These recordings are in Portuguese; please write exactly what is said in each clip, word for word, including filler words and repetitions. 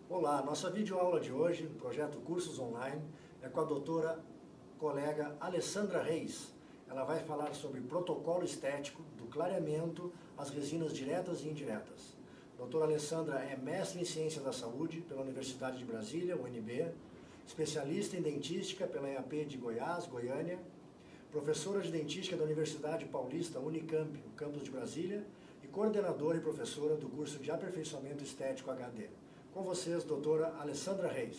Olá, nossa videoaula de hoje, do projeto Cursos Online, é com a doutora colega Alessandra Reis. Ela vai falar sobre protocolo estético, do clareamento às resinas diretas e indiretas. A doutora Alessandra é mestre em Ciência da Saúde pela Universidade de Brasília, U N B, especialista em dentística pela E A P de Goiás, Goiânia, professora de dentística da Universidade Paulista, Unicamp, no campus de Brasília, e coordenadora e professora do curso de aperfeiçoamento estético H D. Com vocês, doutora Alessandra Reis.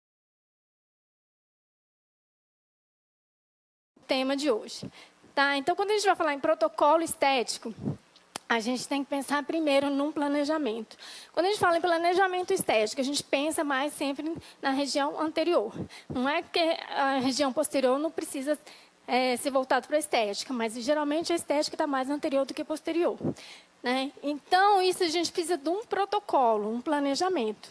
Tema de hoje. Tá? Então, quando a gente vai falar em protocolo estético, a gente tem que pensar primeiro num planejamento. Quando a gente fala em planejamento estético, a gente pensa mais sempre na região anterior. Não é que a região posterior não precisa é, ser voltada para a estética, mas geralmente a estética está mais anterior do que posterior. Né? Então, isso a gente precisa de um protocolo, um planejamento.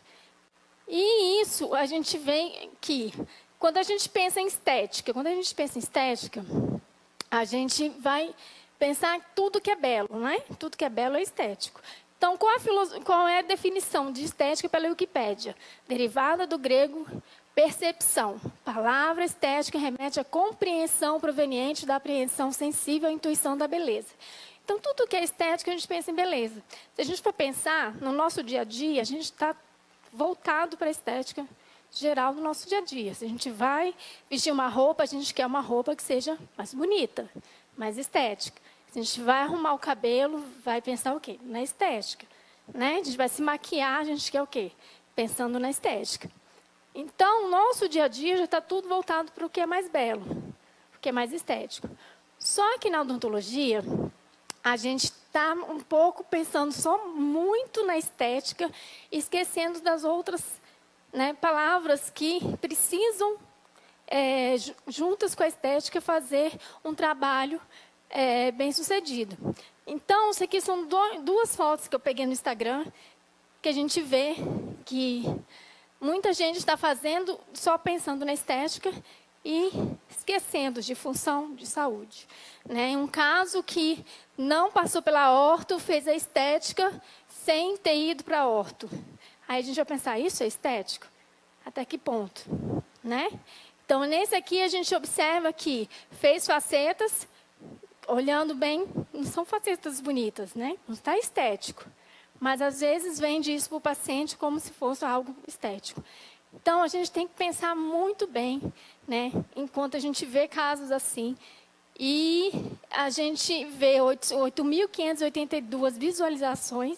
E isso a gente vê que, quando a gente pensa em estética, quando a gente pensa em estética, a gente vai pensar em tudo que é belo, né? Tudo que é belo é estético. Então, qual, a qual é a definição de estética pela Wikipédia? Derivada do grego percepção. Palavra estética remete à compreensão proveniente da apreensão sensível à intuição da beleza. Então, tudo que é estética, a gente pensa em beleza. Se a gente for pensar no nosso dia a dia, a gente está voltado para a estética geral do nosso dia a dia. Se a gente vai vestir uma roupa, a gente quer uma roupa que seja mais bonita, mais estética. Se a gente vai arrumar o cabelo, vai pensar o quê? Na estética. Né? A gente vai se maquiar, a gente quer o quê? Pensando na estética. Então, o nosso dia a dia já está tudo voltado para o que é mais belo, o que é mais estético. Só que na odontologia, a gente está um pouco pensando só muito na estética, esquecendo das outras, né, palavras que precisam, é, juntas com a estética, fazer um trabalho é, bem sucedido. Então, isso aqui são do, duas fotos que eu peguei no Instagram, que a gente vê que muita gente está fazendo só pensando na estética e esquecendo de função de saúde. Né? Um caso que não passou pela orto, fez a estética sem ter ido para a orto. Aí a gente vai pensar, isso é estético? Até que ponto? Né? Então, nesse aqui, a gente observa que fez facetas, olhando bem, não são facetas bonitas, né? Não está estético. Mas, às vezes, vende isso para o paciente como se fosse algo estético. Então, a gente tem que pensar muito bem, né, enquanto a gente vê casos assim. E a gente vê oito mil quinhentas e oitenta e duas visualizações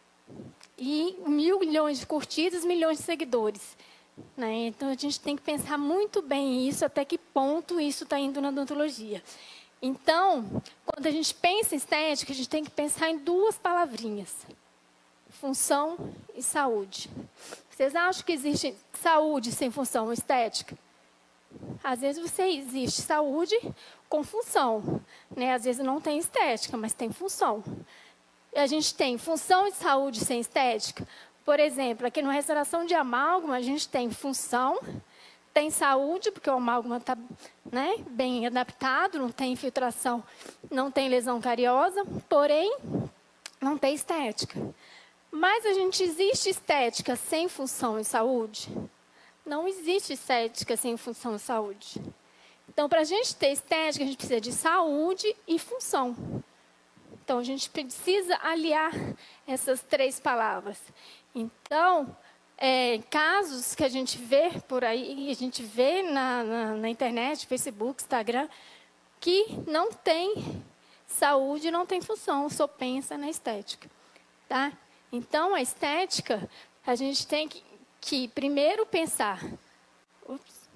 e mil milhões de curtidas, milhões de seguidores. Né? Então, a gente tem que pensar muito bem isso, até que ponto isso está indo na odontologia. Então, quando a gente pensa em estética, a gente tem que pensar em duas palavrinhas. Função e saúde. Vocês acham que existe saúde sem função estética? Às vezes você existe saúde com função. Né? Às vezes não tem estética, mas tem função. E a gente tem função e saúde sem estética. Por exemplo, aqui na restauração de amálgama, a gente tem função, tem saúde, porque o amálgama está, né, bem adaptado, não tem infiltração, não tem lesão cariosa, porém, não tem estética. Mas a gente existe estética sem função e saúde? Não existe estética sem função e saúde. Então, para a gente ter estética, a gente precisa de saúde e função. Então, a gente precisa aliar essas três palavras. Então, é, casos que a gente vê por aí, a gente vê na, na, na internet, Facebook, Instagram, que não tem saúde, não tem função, só pensa na estética. Tá? Então, a estética, a gente tem que, que primeiro pensar... Ups,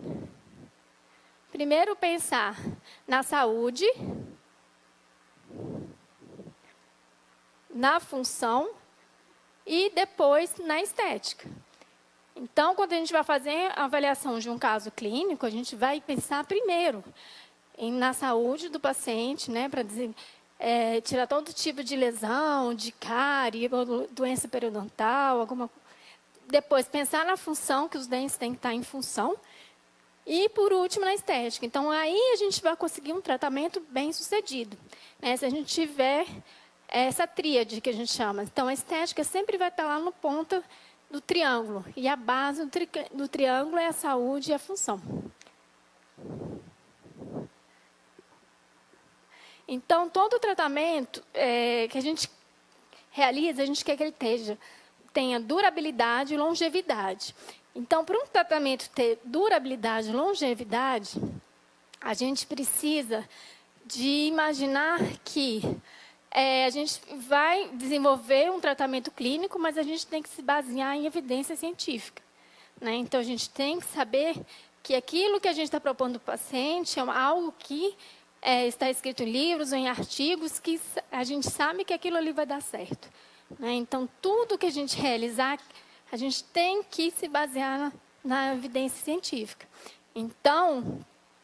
primeiro pensar na saúde, na função e depois na estética. Então, quando a gente vai fazer a avaliação de um caso clínico, a gente vai pensar primeiro em, na saúde do paciente, né, para dizer... É, tirar todo tipo de lesão, de cárie, doença periodontal, alguma. Depois, pensar na função, que os dentes têm que estar em função. E, por último, na estética. Então, aí a gente vai conseguir um tratamento bem sucedido. Né? Se a gente tiver essa tríade que a gente chama. Então, a estética sempre vai estar lá no ponto do triângulo. E a base do, tri, do triângulo é a saúde e a função. Então, todo o tratamento é, que a gente realiza, a gente quer que ele esteja, tenha durabilidade e longevidade. Então, para um tratamento ter durabilidade e longevidade, a gente precisa de imaginar que é, a gente vai desenvolver um tratamento clínico, mas a gente tem que se basear em evidência científica, né? Então, a gente tem que saber que aquilo que a gente está propondo para o paciente é algo que é, está escrito em livros ou em artigos que a gente sabe que aquilo ali vai dar certo, né? Então, tudo que a gente realizar, a gente tem que se basear na, na evidência científica. Então,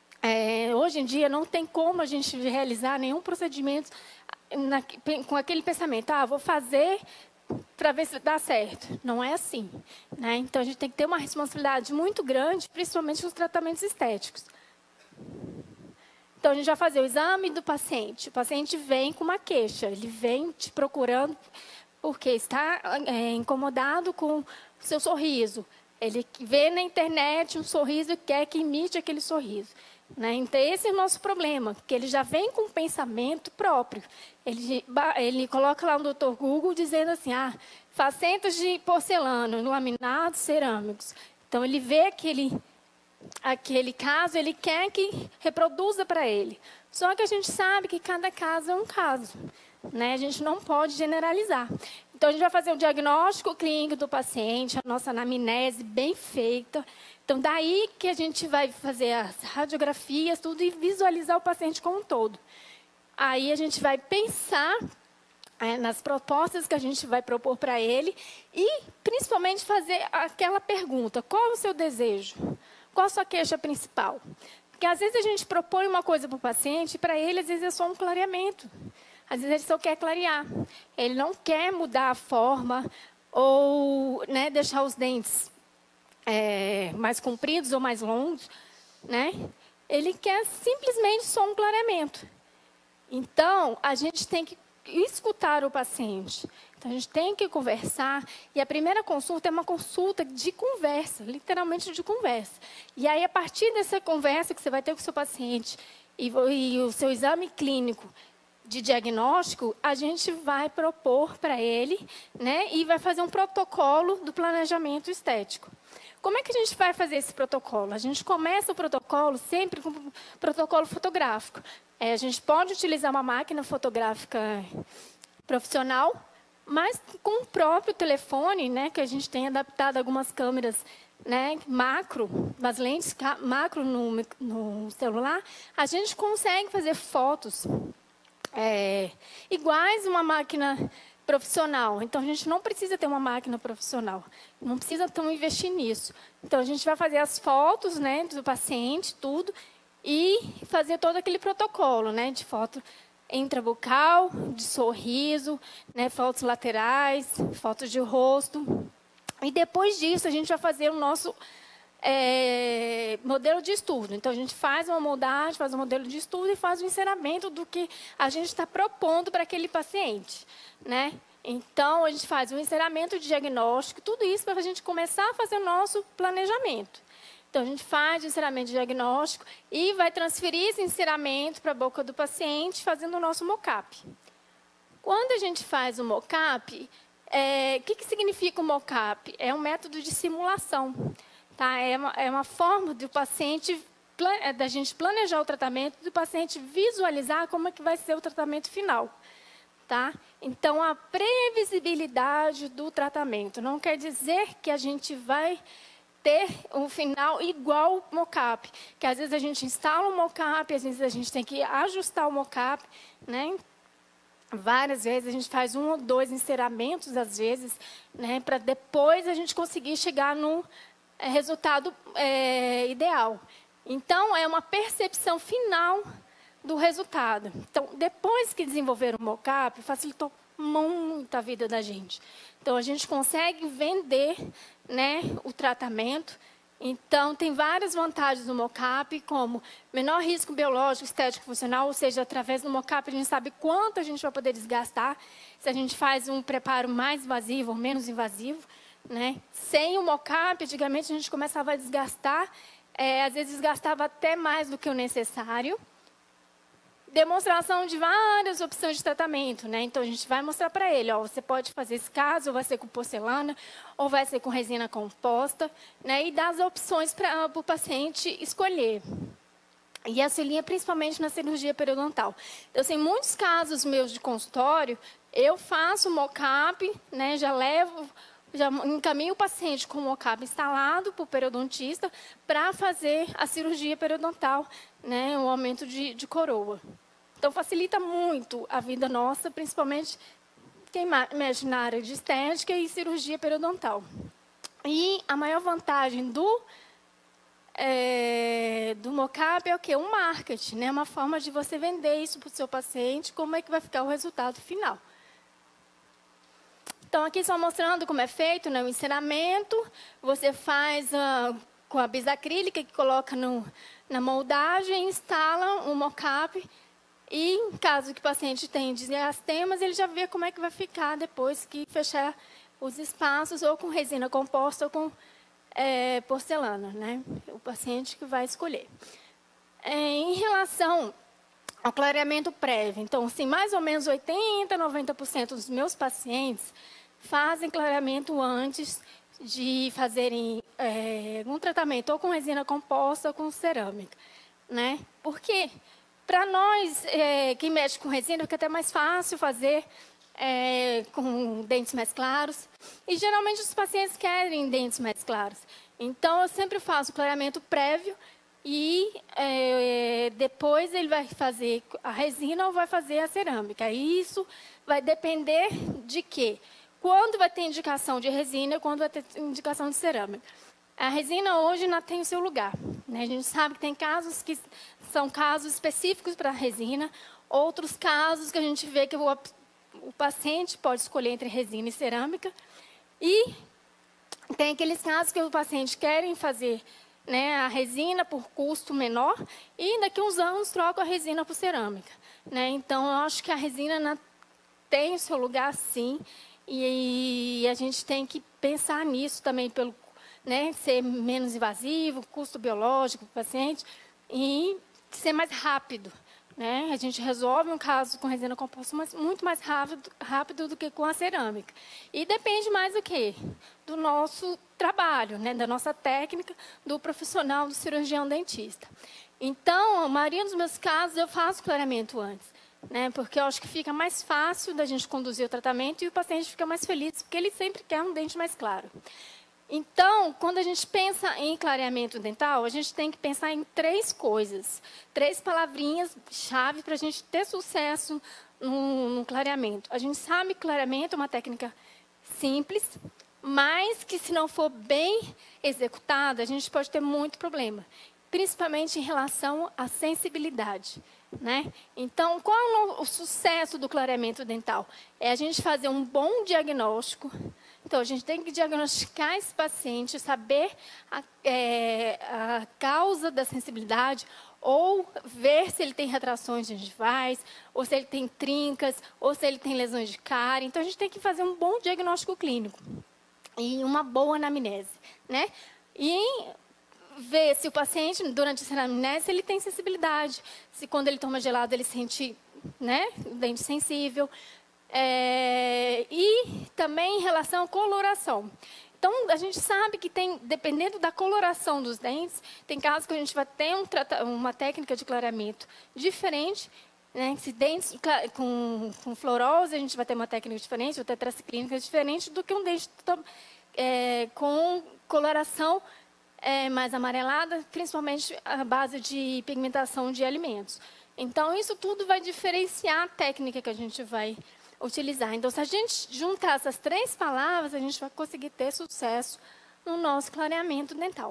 é, hoje em dia, não tem como a gente realizar nenhum procedimento na, com aquele pensamento, ah, vou fazer para ver se dá certo. Não é assim, né? Então, a gente tem que ter uma responsabilidade muito grande, principalmente nos tratamentos estéticos. Então, a gente vai fazer o exame do paciente. O paciente vem com uma queixa, ele vem te procurando porque está é, incomodado com o seu sorriso. Ele vê na internet um sorriso e quer que imite aquele sorriso, né? Então, esse é o nosso problema, que ele já vem com um pensamento próprio. Ele, ele coloca lá no doutor Google dizendo assim, ah, facetas de porcelana, laminados cerâmicos. Então, ele vê aquele, aquele caso, ele quer que reproduza para ele. Só que a gente sabe que cada caso é um caso, né? A gente não pode generalizar. Então, a gente vai fazer um diagnóstico clínico do paciente, a nossa anamnese bem feita. Então, daí que a gente vai fazer as radiografias, tudo, e visualizar o paciente como um todo. Aí, a gente vai pensar é, nas propostas que a gente vai propor para ele e, principalmente, fazer aquela pergunta, qual é o seu desejo? Qual a sua queixa principal? Porque, às vezes, a gente propõe uma coisa para o paciente e, para ele, às vezes, é só um clareamento. Às vezes, ele só quer clarear. Ele não quer mudar a forma ou, né, deixar os dentes é, mais compridos ou mais longos, né? Ele quer simplesmente só um clareamento. Então, a gente tem que escutar o paciente. Então, a gente tem que conversar. E a primeira consulta é uma consulta de conversa, literalmente de conversa. E aí, a partir dessa conversa que você vai ter com o seu paciente e, e o seu exame clínico de diagnóstico, a gente vai propor para ele, né, e vai fazer um protocolo do planejamento estético. Como é que a gente vai fazer esse protocolo? A gente começa o protocolo sempre com um protocolo fotográfico. É, a gente pode utilizar uma máquina fotográfica profissional, mas com o próprio telefone, né, que a gente tem adaptado algumas câmeras, né, macro, das lentes macro no, no celular, a gente consegue fazer fotos É, iguais uma máquina profissional. Então, a gente não precisa ter uma máquina profissional. Não precisa tão investir nisso. Então, a gente vai fazer as fotos, né, do paciente, tudo, e fazer todo aquele protocolo, né, de foto intrabucal, de sorriso, né, fotos laterais, fotos de rosto. E depois disso, a gente vai fazer o nosso É, modelo de estudo. Então, a gente faz uma moldagem, faz um modelo de estudo e faz o encerramento do que a gente está propondo para aquele paciente, né? Então, a gente faz um encerramento de diagnóstico, tudo isso para a gente começar a fazer o nosso planejamento. Então, a gente faz o encerramento de diagnóstico e vai transferir esse encerramento para a boca do paciente, fazendo o nosso mockup. Quando a gente faz o mockup, é, o que, que significa o mockup? É um método de simulação. Tá? É, uma, é uma forma do paciente, da gente planejar o tratamento, do paciente visualizar como é que vai ser o tratamento final. Tá? Então, a previsibilidade do tratamento não quer dizer que a gente vai ter um final igual ao mockup. Que às vezes a gente instala um mockup, às vezes a gente tem que ajustar o mockup, né? Várias vezes a gente faz um ou dois encerramentos, às vezes, né? Para depois a gente conseguir chegar no É resultado é, ideal. Então, é uma percepção final do resultado. Então, depois que desenvolveram o mockup, facilitou muito a vida da gente. Então, a gente consegue vender, né, o tratamento. Então, tem várias vantagens do mockup, como menor risco biológico, estético, funcional, ou seja, através do mockup a gente sabe quanto a gente vai poder desgastar, se a gente faz um preparo mais invasivo ou menos invasivo, né? Sem o mocap, antigamente a gente começava a desgastar, é, às vezes desgastava até mais do que o necessário. Demonstração de várias opções de tratamento, né? Então, a gente vai mostrar para ele, ó, você pode fazer esse caso, ou vai ser com porcelana, ou vai ser com resina composta, né? E dar as opções para o paciente escolher. E auxilia principalmente na cirurgia periodontal. Então, assim, em muitos casos meus de consultório, eu faço mocap, né? Já levo, já encaminho o paciente com o mocap instalado para o periodontista para fazer a cirurgia periodontal, né? O aumento de, de coroa. Então, facilita muito a vida nossa, principalmente quem mexe na área de estética e cirurgia periodontal. E a maior vantagem do, é, do mocap é o quê? Um marketing, né? Uma forma de você vender isso para o seu paciente, como é que vai ficar o resultado final. Então, aqui só mostrando como é feito, né, o enceramento. Você faz uh, com a bisacrílica, que coloca no, na moldagem, instala um mocap. E, em caso que o paciente tenha desgastemas, ele já vê como é que vai ficar depois que fechar os espaços, ou com resina composta, ou com é, porcelana, né? O paciente que vai escolher. É, em relação ao clareamento prévio, então, assim, mais ou menos oitenta, noventa por cento dos meus pacientes fazem clareamento antes de fazerem é, um tratamento ou com resina composta ou com cerâmica, né? Por quê? Para nós, é, quem mexe com resina, fica até mais fácil fazer é, com dentes mais claros. E, geralmente, os pacientes querem dentes mais claros. Então, eu sempre faço clareamento prévio e é, depois ele vai fazer a resina ou vai fazer a cerâmica. E isso vai depender de quê? Quando vai ter indicação de resina e quando vai ter indicação de cerâmica. A resina hoje não tem o seu lugar, né? A gente sabe que tem casos que são casos específicos para a resina, outros casos que a gente vê que o, o paciente pode escolher entre resina e cerâmica, e tem aqueles casos que o paciente querem fazer, né, a resina por custo menor e daqui a uns anos troca a resina por cerâmica, né? Então, eu acho que a resina na, tem o seu lugar, sim, e, e a gente tem que pensar nisso também pelo né, ser menos invasivo, custo biológico para o paciente e ser mais rápido, né? A gente resolve um caso com resina composta mas muito mais rápido, rápido do que com a cerâmica. E depende mais do quê? Do nosso trabalho, né? Da nossa técnica, do profissional, do cirurgião dentista. Então, a maioria dos meus casos eu faço clareamento antes, né? Porque eu acho que fica mais fácil da gente conduzir o tratamento e o paciente fica mais feliz, porque ele sempre quer um dente mais claro. Então, quando a gente pensa em clareamento dental, a gente tem que pensar em três coisas, três palavrinhas-chave para a gente ter sucesso no, no clareamento. A gente sabe que clareamento é uma técnica simples, mas que, se não for bem executada, a gente pode ter muito problema, principalmente em relação à sensibilidade, né? Então, qual é o sucesso do clareamento dental? É a gente fazer um bom diagnóstico. Então, a gente tem que diagnosticar esse paciente, saber a, é, a causa da sensibilidade, ou ver se ele tem retrações gengivais, ou se ele tem trincas, ou se ele tem lesões de cárie. Então, a gente tem que fazer um bom diagnóstico clínico e uma boa anamnese, né? E ver se o paciente, durante essa anamnese, ele tem sensibilidade. Se quando ele toma gelado, ele sente, né, o dente sensível. É, e também em relação à coloração. Então, a gente sabe que tem, dependendo da coloração dos dentes, tem casos que a gente vai ter um, uma técnica de clareamento diferente, né? Se dentes com, com fluorose, a gente vai ter uma técnica diferente, ou tetraciclínica diferente do que um dente é, com coloração é, mais amarelada, principalmente à base de pigmentação de alimentos. Então, isso tudo vai diferenciar a técnica que a gente vai utilizar. Então, se a gente juntar essas três palavras, a gente vai conseguir ter sucesso no nosso clareamento dental.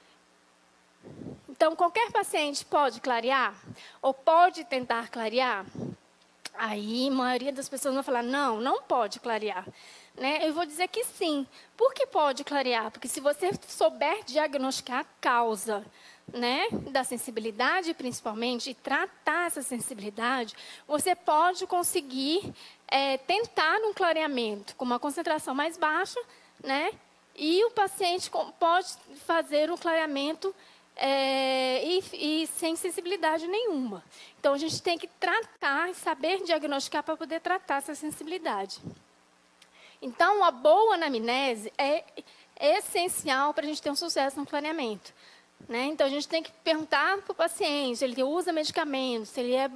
Então, qualquer paciente pode clarear? Ou pode tentar clarear? Aí, a maioria das pessoas vão falar, não, não pode clarear. Né? Eu vou dizer que sim. Por que pode clarear? Porque se você souber diagnosticar a causa, né, da sensibilidade, principalmente, e tratar essa sensibilidade, você pode conseguir é, tentar um clareamento com uma concentração mais baixa, né, e o paciente pode fazer o clareamento é, e, e sem sensibilidade nenhuma. Então, a gente tem que tratar e saber diagnosticar para poder tratar essa sensibilidade. Então, a boa anamnese é essencial para a gente ter um sucesso no clareamento. Né? Então, a gente tem que perguntar para o paciente se ele usa medicamentos, se ele é,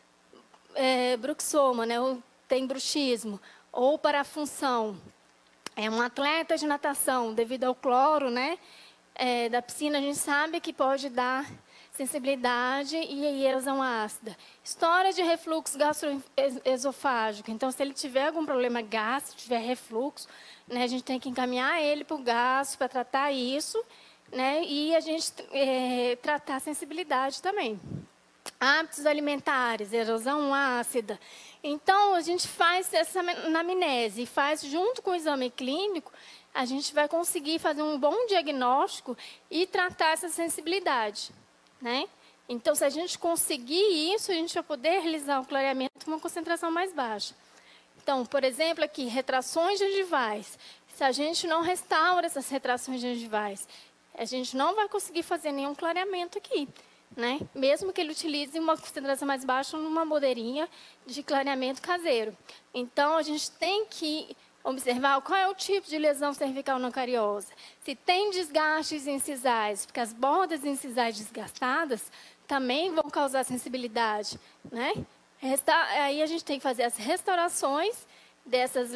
é bruxoma, né? Ou tem bruxismo, ou para a função. É um atleta de natação, devido ao cloro, né? É, da piscina, a gente sabe que pode dar sensibilidade e erosão ácida. História de refluxo gastroesofágico. Então, se ele tiver algum problema gástrico, tiver refluxo, né, a gente tem que encaminhar ele para o gastro para tratar isso, né, e a gente é, tratar a sensibilidade também. Hábitos alimentares, erosão ácida. Então, a gente faz essa anamnese e faz junto com o exame clínico, a gente vai conseguir fazer um bom diagnóstico e tratar essa sensibilidade. Né? Então, se a gente conseguir isso, a gente vai poder realizar um clareamento com uma concentração mais baixa. Então, por exemplo, aqui, retrações gengivais. Se a gente não restaura essas retrações gengivais, a gente não vai conseguir fazer nenhum clareamento aqui. Né? Mesmo que ele utilize uma concentração mais baixa numa modeirinha de clareamento caseiro. Então, a gente tem que observar qual é o tipo de lesão cervical não cariosa. Se tem desgastes incisais, porque as bordas incisais desgastadas também vão causar sensibilidade. Né? Resta aí a gente tem que fazer as restaurações dessas,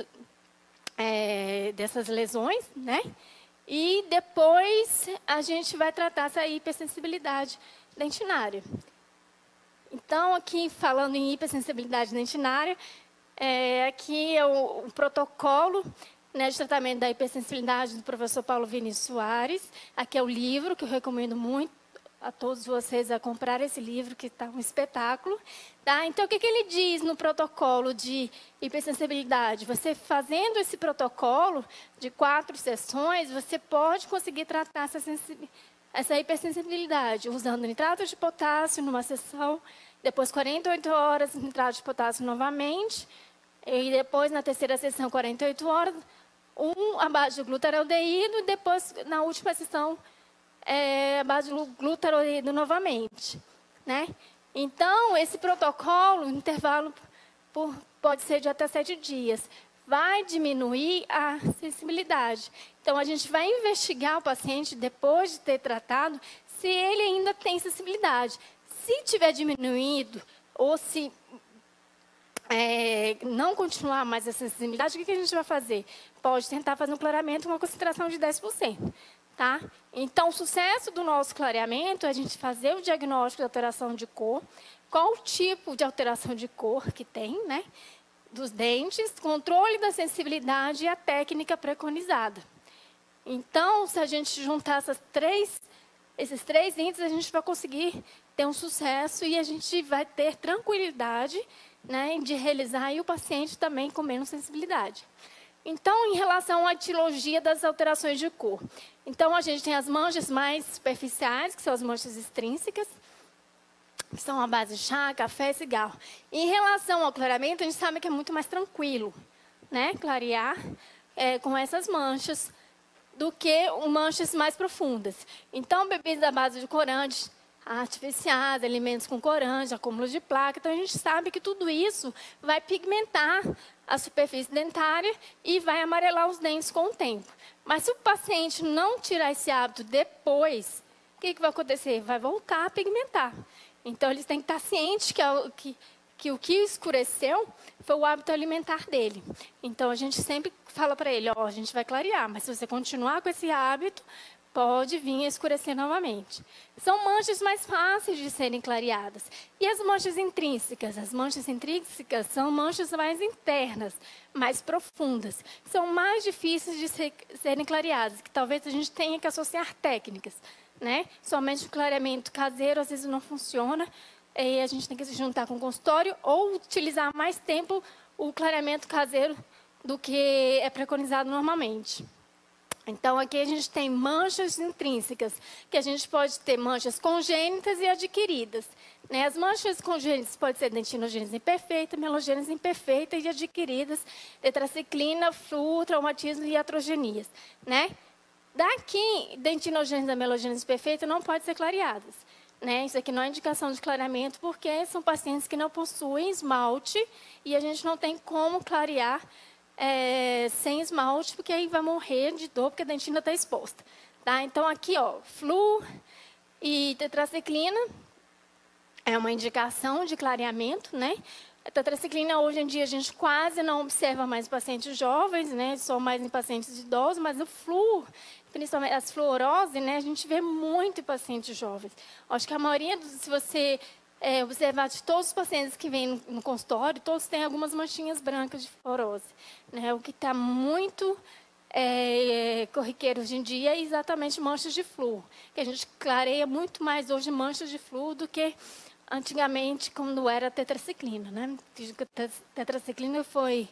é, dessas lesões, né? E depois a gente vai tratar essa hipersensibilidade dentinária. Então, aqui falando em hipersensibilidade dentinária, É, aqui é o, o protocolo, né, de tratamento da hipersensibilidade do professor Paulo Vinícius Soares. Aqui é o livro, que eu recomendo muito a todos vocês a comprar esse livro, que está um espetáculo. Tá? Então, o que, que ele diz no protocolo de hipersensibilidade? Você fazendo esse protocolo de quatro sessões, você pode conseguir tratar essa, essa hipersensibilidade, usando nitrato de potássio numa sessão, depois quarenta e oito horas nitrato de potássio novamente, e depois, na terceira sessão, quarenta e oito horas, um à base de glutarodeído, e depois, na última sessão, é, à base de glutarodeído novamente. Né? Então, esse protocolo, o intervalo por, pode ser de até sete dias, vai diminuir a sensibilidade. Então, a gente vai investigar o paciente, depois de ter tratado, se ele ainda tem sensibilidade. Se tiver diminuído, ou se é, não continuar mais a sensibilidade, o que a gente vai fazer? Pode tentar fazer um clareamento com uma concentração de dez por cento. Tá? Então, o sucesso do nosso clareamento é a gente fazer o diagnóstico de alteração de cor, qual o tipo de alteração de cor que tem, né, dos dentes, controle da sensibilidade e a técnica preconizada. Então, se a gente juntar essas três, esses três índices, a gente vai conseguir ter um sucesso e a gente vai ter tranquilidade, né, de realizar e o paciente também com menos sensibilidade. Então, em relação à etiologia das alterações de cor. Então, a gente tem as manchas mais superficiais, que são as manchas extrínsecas, que são a base de chá, café e cigarro. Em relação ao clareamento, a gente sabe que é muito mais tranquilo, né, clarear é, com essas manchas do que manchas mais profundas. Então, bebidas à base de corantes artificiais, alimentos com corante, acúmulo de placa. Então, a gente sabe que tudo isso vai pigmentar a superfície dentária e vai amarelar os dentes com o tempo. Mas se o paciente não tirar esse hábito depois, o que, que vai acontecer? Vai voltar a pigmentar. Então, eles têm que estar cientes que, que, que o que escureceu foi o hábito alimentar dele. Então, a gente sempre fala para ele, ó, a gente vai clarear, mas se você continuar com esse hábito, pode vir a escurecer novamente. São manchas mais fáceis de serem clareadas. E as manchas intrínsecas? As manchas intrínsecas são manchas mais internas, mais profundas. São mais difíceis de ser, serem clareadas, que talvez a gente tenha que associar técnicas. Né? Somente o clareamento caseiro, às vezes, não funciona. E a gente tem que se juntar com o consultório ou utilizar mais tempo o clareamento caseiro do que é preconizado normalmente. Então, aqui a gente tem manchas intrínsecas, que a gente pode ter manchas congênitas e adquiridas. Né? As manchas congênitas podem ser dentinogênese imperfeita, melogênese imperfeita e adquiridas, tetraciclina, flu, traumatismo e iatrogenias. Né? Daqui, dentinogênese e amelogênese perfeita não pode ser clareadas. Né? Isso aqui não é indicação de clareamento, porque são pacientes que não possuem esmalte e a gente não tem como clarear é, sem esmalte, porque aí vai morrer de dor, porque a dentina está exposta. Tá? Então, aqui, ó, flu e tetraciclina é uma indicação de clareamento, né? A tetraciclina, hoje em dia, a gente quase não observa mais em pacientes jovens, né? Só mais em pacientes idosos, mas o flu, principalmente as fluorose, né? A gente vê muito em pacientes jovens. Acho que a maioria, se você é, observar de todos os pacientes que vêm no, no consultório, todos têm algumas manchinhas brancas de fluorose. Né? O que está muito é, é, corriqueiro hoje em dia é exatamente manchas de flu, que a gente clareia muito mais hoje manchas de flu do que antigamente, quando era a tetraciclina, né? A tetraciclina foi,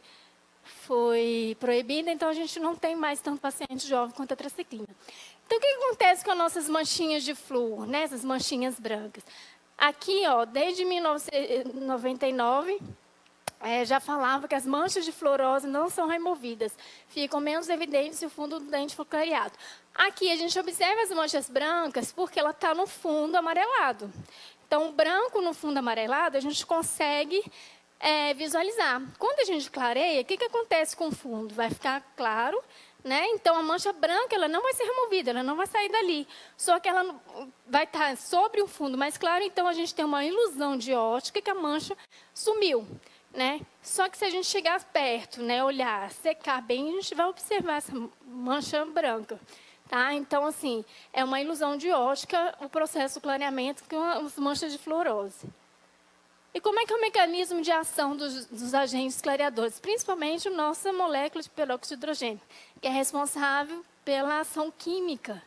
foi proibida, então a gente não tem mais tanto paciente jovem com tetraciclina. Então, o que acontece com as nossas manchinhas de flúor, né? Essas manchinhas brancas? Aqui, ó, desde mil novecentos e noventa e nove, é, já falava que as manchas de fluorose não são removidas, ficam menos evidentes se o fundo do dente for clareado. Aqui, a gente observa as manchas brancas porque ela está no fundo amarelado. Então, o branco no fundo amarelado, a gente consegue é, visualizar. Quando a gente clareia, o que, que acontece com o fundo? Vai ficar claro, né? Então, a mancha branca ela não vai ser removida, ela não vai sair dali. Só que ela vai estar sobre o fundo mais claro, então a gente tem uma ilusão de ótica que a mancha sumiu. Né? Só que se a gente chegar perto, né, olhar, secar bem, a gente vai observar essa mancha branca. Tá? Então, assim, é uma ilusão de ótica o processo de clareamento com as manchas de fluorose. E como é que é o mecanismo de ação dos, dos agentes clareadores? Principalmente a nossa molécula de peróxido de hidrogênio, que é responsável pela ação química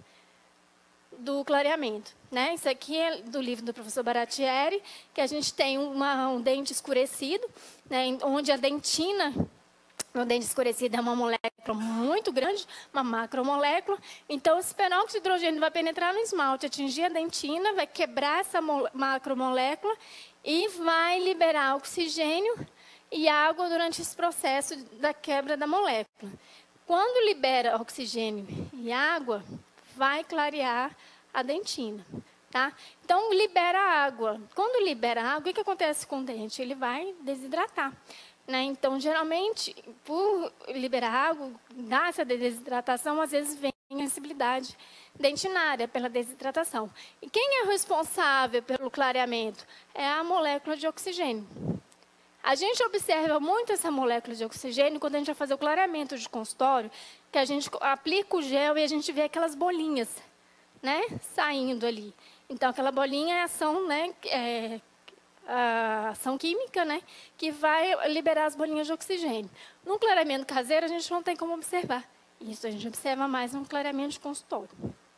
do clareamento. Né? Isso aqui é do livro do professor Baratieri, que a gente tem uma, um dente escurecido, né, onde a dentina... O dente escurecido é uma molécula muito grande, uma macromolécula. Então, esse peróxido de hidrogênio vai penetrar no esmalte, atingir a dentina, vai quebrar essa macromolécula e vai liberar oxigênio e água durante esse processo da quebra da molécula. Quando libera oxigênio e água, vai clarear a dentina. Tá? Então, libera água. Quando libera água, o que, que acontece com o dente? Ele vai desidratar. Né? Então, geralmente, por liberar água, dar essa desidratação, às vezes vem a sensibilidade dentinária pela desidratação. E quem é responsável pelo clareamento? É a molécula de oxigênio. A gente observa muito essa molécula de oxigênio quando a gente vai fazer o clareamento de consultório, que a gente aplica o gel e a gente vê aquelas bolinhas, né, saindo ali. Então, aquela bolinha é ação, né, é, a ação química, né, que vai liberar as bolinhas de oxigênio. No clareamento caseiro, a gente não tem como observar. Isso a gente observa mais no clareamento de consultório.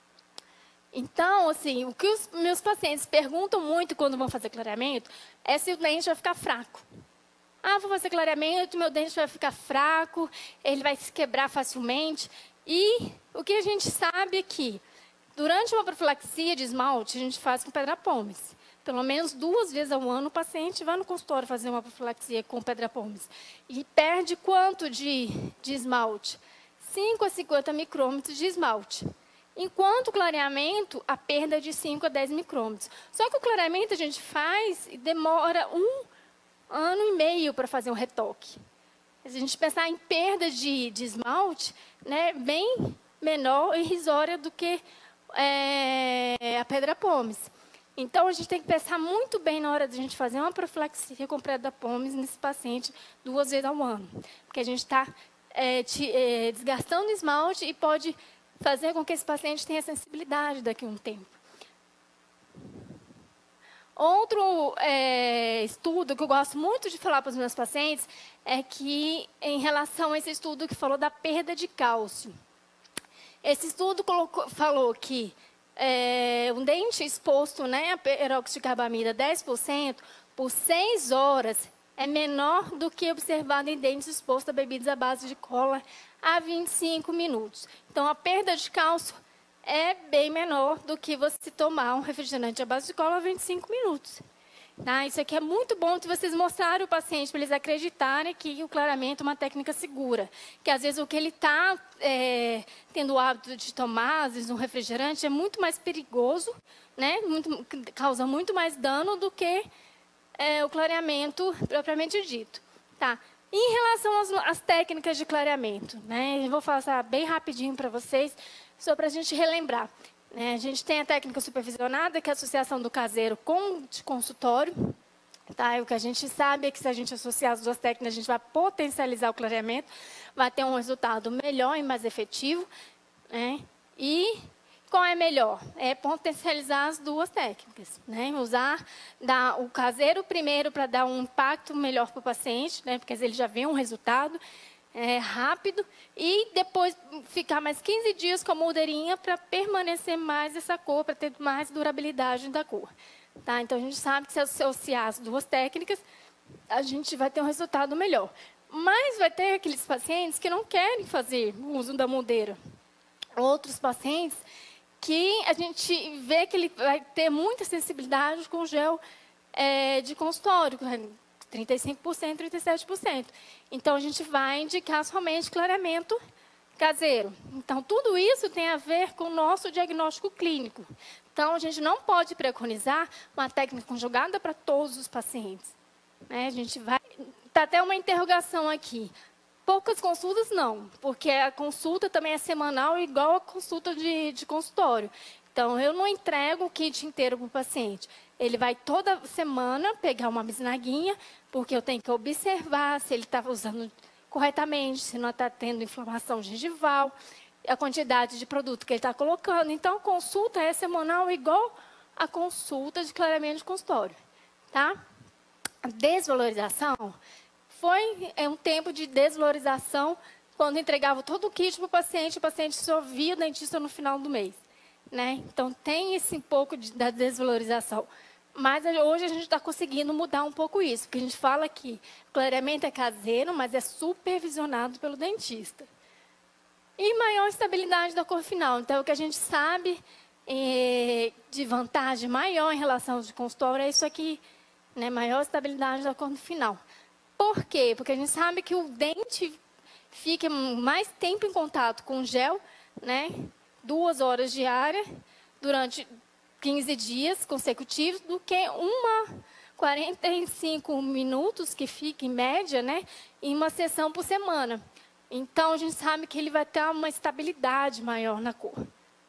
Então, assim, o que os meus pacientes perguntam muito quando vão fazer clareamento é se o dente vai ficar fraco. Ah, vou fazer clareamento, meu dente vai ficar fraco, ele vai se quebrar facilmente. E o que a gente sabe é que, durante uma profilaxia de esmalte, a gente faz com pedra pómez. Pelo menos duas vezes ao ano, o paciente vai no consultório fazer uma profilaxia com pedra pómez. E perde quanto de, de esmalte? cinco a cinquenta micrômetros de esmalte. Enquanto o clareamento, a perda é de cinco a dez micrômetros. Só que o clareamento a gente faz e demora um ano e meio para fazer um retoque. Se a gente pensar em perda de, de esmalte, né, bem menor e irrisória do que é, a pedra pómez. Então, a gente tem que pensar muito bem na hora de a gente fazer uma profilaxia com pedra pómez nesse paciente duas vezes ao ano. Porque a gente está é, é, desgastando o esmalte e pode fazer com que esse paciente tenha sensibilidade daqui a um tempo. Outro é, estudo que eu gosto muito de falar para os meus pacientes é que, em relação a esse estudo que falou da perda de cálcio. Esse estudo colocou, falou que é, um dente exposto, né, a peróxido de carbamida dez por cento por seis horas é menor do que observado em dentes expostos a bebidas à base de cola a vinte e cinco minutos. Então, a perda de cálcio é bem menor do que você tomar um refrigerante à base de cola a vinte e cinco minutos. Tá? Isso aqui é muito bom de vocês mostrarem o paciente, para eles acreditarem que o clareamento é uma técnica segura. Que às vezes o que ele está é, tendo o hábito de tomar, às vezes um refrigerante, é muito mais perigoso, né? Muito, causa muito mais dano do que é, o clareamento propriamente dito. Tá? Em relação às, às técnicas de clareamento, né? Eu vou passar bem rapidinho para vocês, só para a gente relembrar. A gente tem a técnica supervisionada, que é a associação do caseiro com de consultório. Tá? E o que a gente sabe é que se a gente associar as duas técnicas, a gente vai potencializar o clareamento, vai ter um resultado melhor e mais efetivo. Né? E qual é melhor? É potencializar as duas técnicas. Né? Usar dar o caseiro primeiro para dar um impacto melhor para o paciente, né? Porque ele já vê um resultado É, rápido, e depois ficar mais quinze dias com a moldeirinha para permanecer mais essa cor, para ter mais durabilidade da cor. Tá? Então, a gente sabe que se associar as duas técnicas, a gente vai ter um resultado melhor. Mas vai ter aqueles pacientes que não querem fazer o uso da moldeira. Outros pacientes que a gente vê que ele vai ter muita sensibilidade com gel é, de consultório, trinta e cinco por cento, trinta e sete por cento. Então, a gente vai indicar somente clareamento caseiro. Então, tudo isso tem a ver com o nosso diagnóstico clínico. Então, a gente não pode preconizar uma técnica conjugada para todos os pacientes. Né? A gente vai... Está até uma interrogação aqui. Poucas consultas, não, porque a consulta também é semanal, igual a consulta de, de consultório. Então, eu não entrego o kit inteiro para o paciente. Ele vai toda semana pegar uma bisnaguinha, porque eu tenho que observar se ele está usando corretamente, se não está tendo inflamação gengival, a quantidade de produto que ele está colocando. Então, a consulta é semanal igual a consulta de clareamento de consultório. Tá? A desvalorização foi é um tempo de desvalorização quando entregava todo o kit para o paciente, o paciente só via o dentista no final do mês. Né? Então, tem esse pouco de, da desvalorização. Mas hoje a gente está conseguindo mudar um pouco isso, porque a gente fala que o clareamento é caseiro, mas é supervisionado pelo dentista. E maior estabilidade da cor final. Então, o que a gente sabe é, de vantagem maior em relação ao de consultório é isso aqui, né? Maior estabilidade da cor final. Por quê? Porque a gente sabe que o dente fica mais tempo em contato com o gel, né? Duas horas diárias, durante quinze dias consecutivos, do que uma quarenta e cinco minutos, que fica em média, né, em uma sessão por semana. Então, a gente sabe que ele vai ter uma estabilidade maior na cor.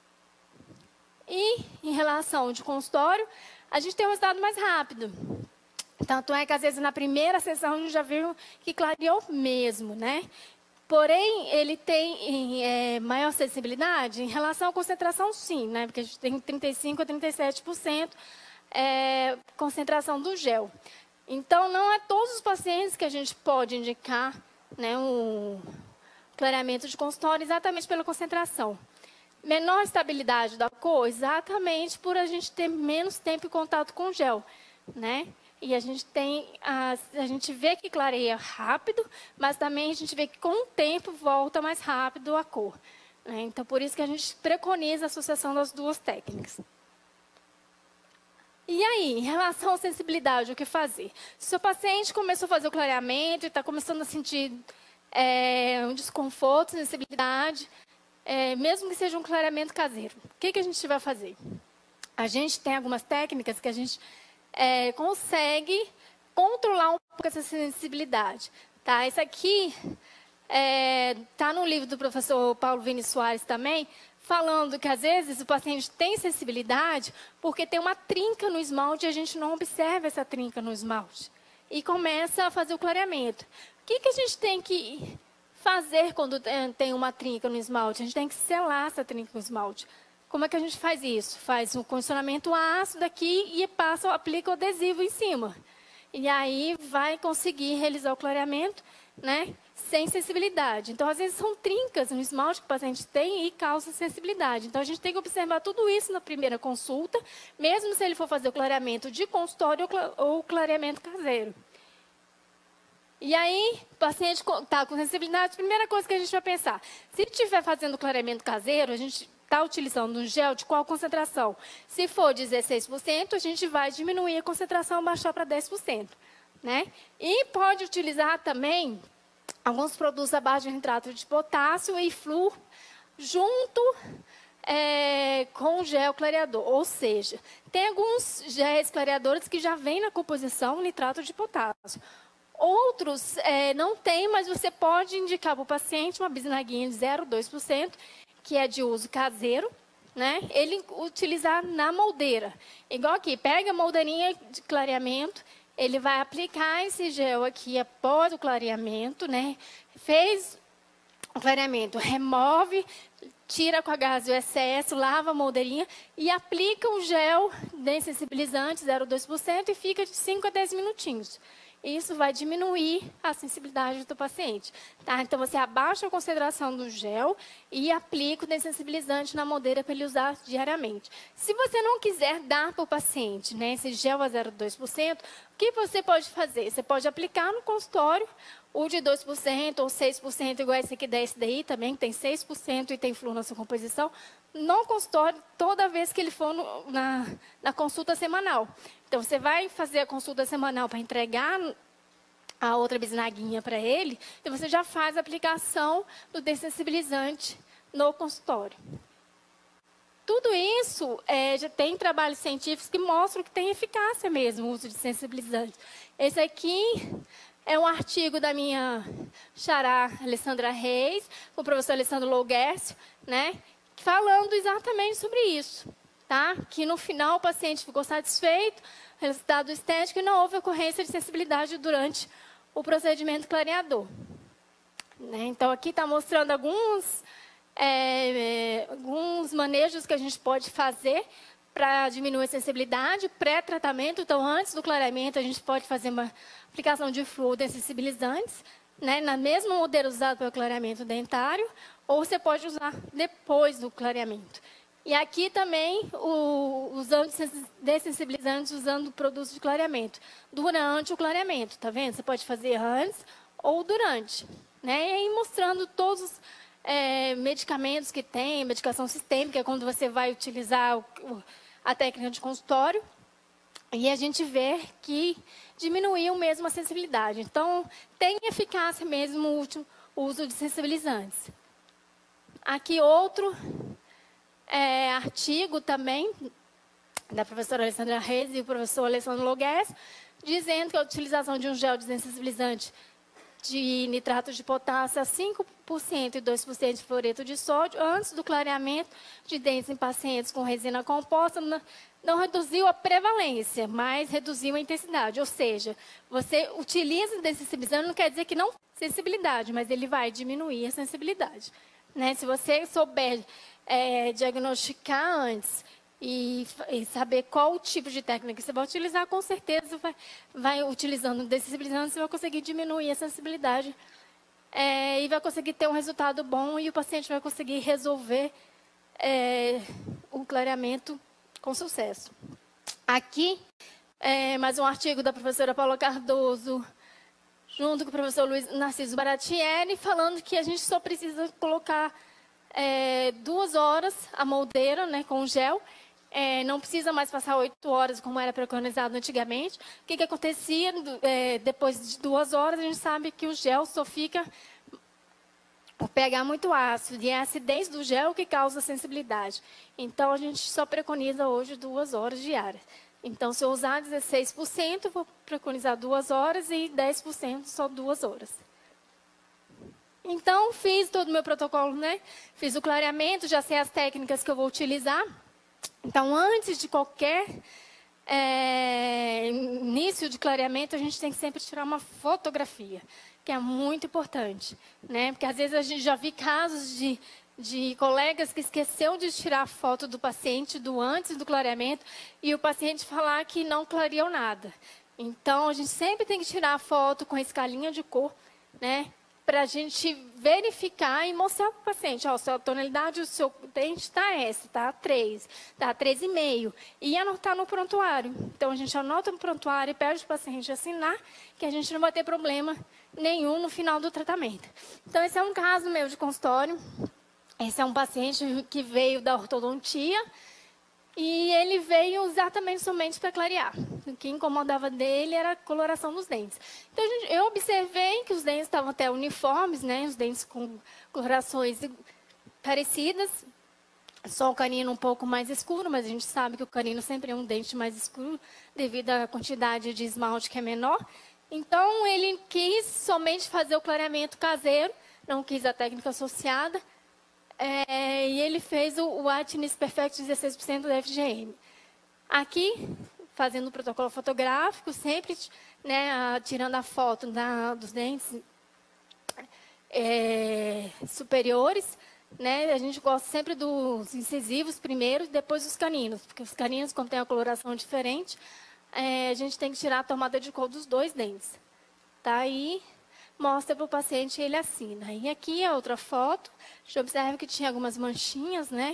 E, em relação ao de consultório, a gente tem um resultado mais rápido. Tanto é que, às vezes, na primeira sessão, a gente já viu que clareou mesmo, né? Porém, ele tem é, maior sensibilidade em relação à concentração, sim, né? Porque a gente tem trinta e cinco por cento a trinta e sete por cento é, concentração do gel. Então, não é todos os pacientes que a gente pode indicar, né, um clareamento de consultório exatamente pela concentração. Menor estabilidade da cor, exatamente por a gente ter menos tempo em contato com o gel, né? E a gente tem, a, a gente vê que clareia rápido, mas também a gente vê que com o tempo volta mais rápido a cor. Né? Então, por isso que a gente preconiza a associação das duas técnicas. E aí, em relação à sensibilidade, o que fazer? Se o seu paciente começou a fazer o clareamento e está começando a sentir é, um desconforto, sensibilidade, é, mesmo que seja um clareamento caseiro, o que, que a gente vai fazer? A gente tem algumas técnicas que a gente é, consegue controlar um pouco essa sensibilidade. Tá? Isso aqui está é, no livro do professor Paulo Vini Soares também, falando que, às vezes, o paciente tem sensibilidade porque tem uma trinca no esmalte e a gente não observa essa trinca no esmalte. E começa a fazer o clareamento. O que, que a gente tem que fazer quando tem uma trinca no esmalte? A gente tem que selar essa trinca no esmalte. Como é que a gente faz isso? Faz um condicionamento ácido aqui e passa, aplica o adesivo em cima. E aí vai conseguir realizar o clareamento, né, sem sensibilidade. Então, às vezes, são trincas no esmalte que o paciente tem e causa sensibilidade. Então, a gente tem que observar tudo isso na primeira consulta, mesmo se ele for fazer o clareamento de consultório ou o clareamento caseiro. E aí, o paciente está com sensibilidade, a primeira coisa que a gente vai pensar, se estiver fazendo clareamento caseiro, a gente está utilizando um gel de qual concentração. Se for dezesseis por cento, a gente vai diminuir a concentração, baixar para dez por cento. Né? E pode utilizar também alguns produtos à base de nitrato de potássio e flúor junto é, com o gel clareador. Ou seja, tem alguns géis clareadores que já vêm na composição nitrato de potássio. Outros é, não tem, mas você pode indicar para o paciente uma bisnaguinha de zero vírgula dois por cento, que é de uso caseiro, né? Ele utilizar na moldeira. Igual aqui, pega a moldeirinha de clareamento, ele vai aplicar esse gel aqui após o clareamento, né? Fez o clareamento, remove, tira com a gás o excesso, lava a moldeirinha e aplica o gel dessensibilizante zero vírgula dois por cento e fica de cinco a dez minutinhos. Isso vai diminuir a sensibilidade do paciente. Tá? Então, você abaixa a concentração do gel e aplica o dessensibilizante na moldeira para ele usar diariamente. Se você não quiser dar para o paciente, né, esse gel a zero vírgula dois por cento, o que você pode fazer? Você pode aplicar no consultório o de dois por cento ou seis por cento, igual esse aqui da S D I também, que tem seis por cento e tem flúor na sua composição, no consultório, toda vez que ele for no, na, na consulta semanal. Então, você vai fazer a consulta semanal para entregar a outra bisnaguinha para ele, e você já faz a aplicação do dessensibilizante no consultório. Tudo isso, é, já tem trabalhos científicos que mostram que tem eficácia mesmo o uso de sensibilizante. Esse aqui é um artigo da minha xará Alessandra Reis, com o professor Alessandro Louguércio, né, falando exatamente sobre isso. Tá? Que no final o paciente ficou satisfeito, resultado estético, e não houve ocorrência de sensibilidade durante o procedimento clareador. Né? Então, aqui está mostrando alguns, é, alguns manejos que a gente pode fazer para diminuir a sensibilidade, pré-tratamento. Então, antes do clareamento, a gente pode fazer uma aplicação de flúor dessensibilizantes, né, na mesma modelo usado para o clareamento dentário, ou você pode usar depois do clareamento. E aqui também, o, usando dessensibilizantes, usando produtos de clareamento, durante o clareamento, tá vendo? Você pode fazer antes ou durante. Né? E aí mostrando todos os é, medicamentos que tem, medicação sistêmica, é quando você vai utilizar o, o, a técnica de consultório, e a gente vê que diminuiu mesmo a sensibilidade. Então, tem eficácia mesmo o, o uso de sensibilizantes. Aqui outro... É, artigo também, da professora Alessandra Reis e do professor Alessandro Louguércio, dizendo que a utilização de um gel desensibilizante de nitrato de potássio a cinco por cento e dois por cento de fluoreto de sódio antes do clareamento de dentes em pacientes com resina composta não reduziu a prevalência, mas reduziu a intensidade. Ou seja, você utiliza o dessensibilizante, não quer dizer que não sensibilidade, mas ele vai diminuir a sensibilidade. Né? Se você souber é, diagnosticar antes e, e saber qual o tipo de técnica que você vai utilizar, com certeza vai, vai utilizando o dessensibilizante, você vai conseguir diminuir a sensibilidade é, e vai conseguir ter um resultado bom e o paciente vai conseguir resolver é, o clareamento com sucesso. Aqui, é, mais um artigo da professora Paula Cardoso, junto com o professor Luiz Narciso Baratieri, falando que a gente só precisa colocar é, duas horas a moldeira, né, com gel. É, não precisa mais passar oito horas, como era preconizado antigamente. O que, que acontecia é, depois de duas horas? A gente sabe que o gel só fica por pegar muito ácido, e é a acidez do gel que causa sensibilidade. Então, a gente só preconiza hoje duas horas diárias. Então, se eu usar dezesseis por cento, vou preconizar duas horas e dez por cento só duas horas. Então, fiz todo o meu protocolo, né? Fiz o clareamento, já sei as técnicas que eu vou utilizar. Então, antes de qualquer é, início de clareamento, a gente tem que sempre tirar uma fotografia, que é muito importante, né? Porque, às vezes, a gente já vi casos de... de colegas que esqueceu de tirar a foto do paciente do antes do clareamento e o paciente falar que não clareou nada. Então, a gente sempre tem que tirar a foto com a escalinha de cor, né, para a gente verificar e mostrar para o paciente, ó, a tonalidade do seu dente está essa, está três, está três vírgula cinco, e anotar no prontuário. Então, a gente anota no prontuário e pede para o paciente assinar, que a gente não vai ter problema nenhum no final do tratamento. Então, esse é um caso meu de consultório. Esse é um paciente que veio da ortodontia e ele veio exatamente somente para clarear. O que incomodava dele era a coloração dos dentes. Então, gente, eu observei que os dentes estavam até uniformes, né? Os dentes com colorações parecidas. Só o canino um pouco mais escuro, mas a gente sabe que o canino sempre é um dente mais escuro devido à quantidade de esmalte que é menor. Então, ele quis somente fazer o clareamento caseiro, não quis a técnica associada, é, e ele fez o, o Whitening Perfect dezesseis por cento da F G M. Aqui, fazendo o protocolo fotográfico, sempre né, a, tirando a foto da, dos dentes é, superiores, né, a gente gosta sempre dos incisivos primeiro, depois dos caninos, porque os caninos, como tem a coloração diferente, é, a gente tem que tirar a tomada de cor dos dois dentes. Tá aí, mostra para o paciente, ele assina. E aqui é outra foto, a gente observa que tinha algumas manchinhas, né,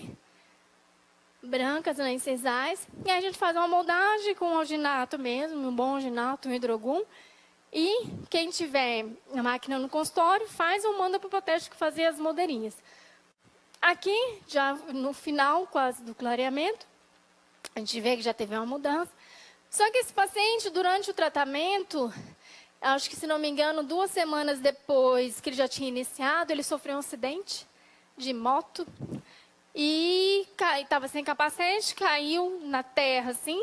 brancas nas incisais, e aí a gente faz uma moldagem com alginato mesmo, um bom alginato, um hidrogum, e quem tiver a máquina no consultório, faz ou manda para o protético fazer as moldeirinhas. Aqui, já no final quase do clareamento, a gente vê que já teve uma mudança. Só que esse paciente, durante o tratamento, acho que, se não me engano, duas semanas depois que ele já tinha iniciado, ele sofreu um acidente de moto e estava sem capacete, caiu na terra, assim,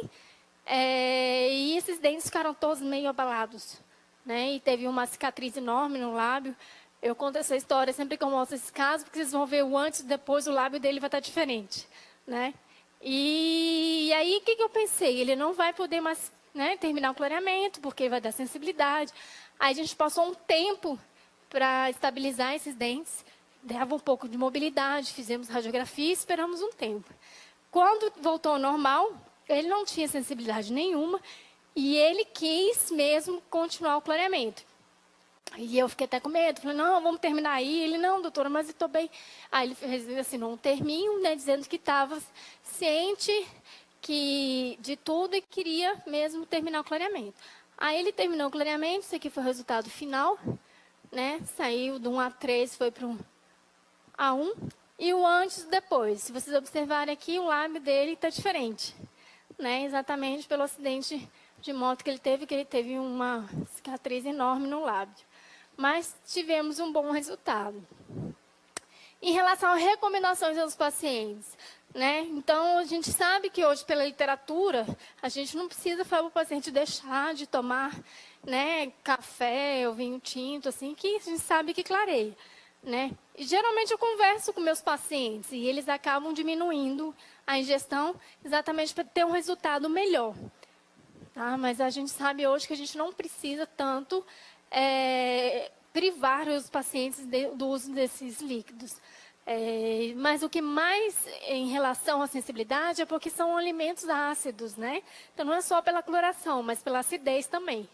é, e esses dentes ficaram todos meio abalados, né? E teve uma cicatriz enorme no lábio. Eu conto essa história sempre que eu mostro esse caso, porque vocês vão ver o antes e depois, o lábio dele vai estar diferente, né? E, e aí, o que, que eu pensei? Ele não vai poder mais, né, terminar o clareamento, porque vai dar sensibilidade. Aí a gente passou um tempo para estabilizar esses dentes, dava um pouco de mobilidade, fizemos radiografia e esperamos um tempo. Quando voltou ao normal, ele não tinha sensibilidade nenhuma e ele quis mesmo continuar o clareamento. E eu fiquei até com medo, falei, não, vamos terminar aí. Ele, não, doutora, mas eu estou bem. Aí ele assinou um terminho, né, dizendo que estava ciente que, de tudo e queria mesmo terminar o clareamento. Aí ele terminou o clareamento, isso aqui foi o resultado final, né, saiu de um A três, foi para um A um, e o antes e depois. Se vocês observarem aqui, o lábio dele está diferente, né, exatamente pelo acidente de moto que ele teve, que ele teve uma cicatriz enorme no lábio. Mas tivemos um bom resultado. Em relação a recomendações aos pacientes, né? Então, a gente sabe que hoje, pela literatura, a gente não precisa falar para o paciente deixar de tomar, né, café ou vinho tinto, assim, que a gente sabe que clareia, né? E, geralmente, eu converso com meus pacientes e eles acabam diminuindo a ingestão exatamente para ter um resultado melhor. Tá? Mas a gente sabe hoje que a gente não precisa tanto é, privar os pacientes de, do uso desses líquidos. É, mas o que mais em relação à sensibilidade é porque são alimentos ácidos, né? Então, não é só pela coloração, mas pela acidez também.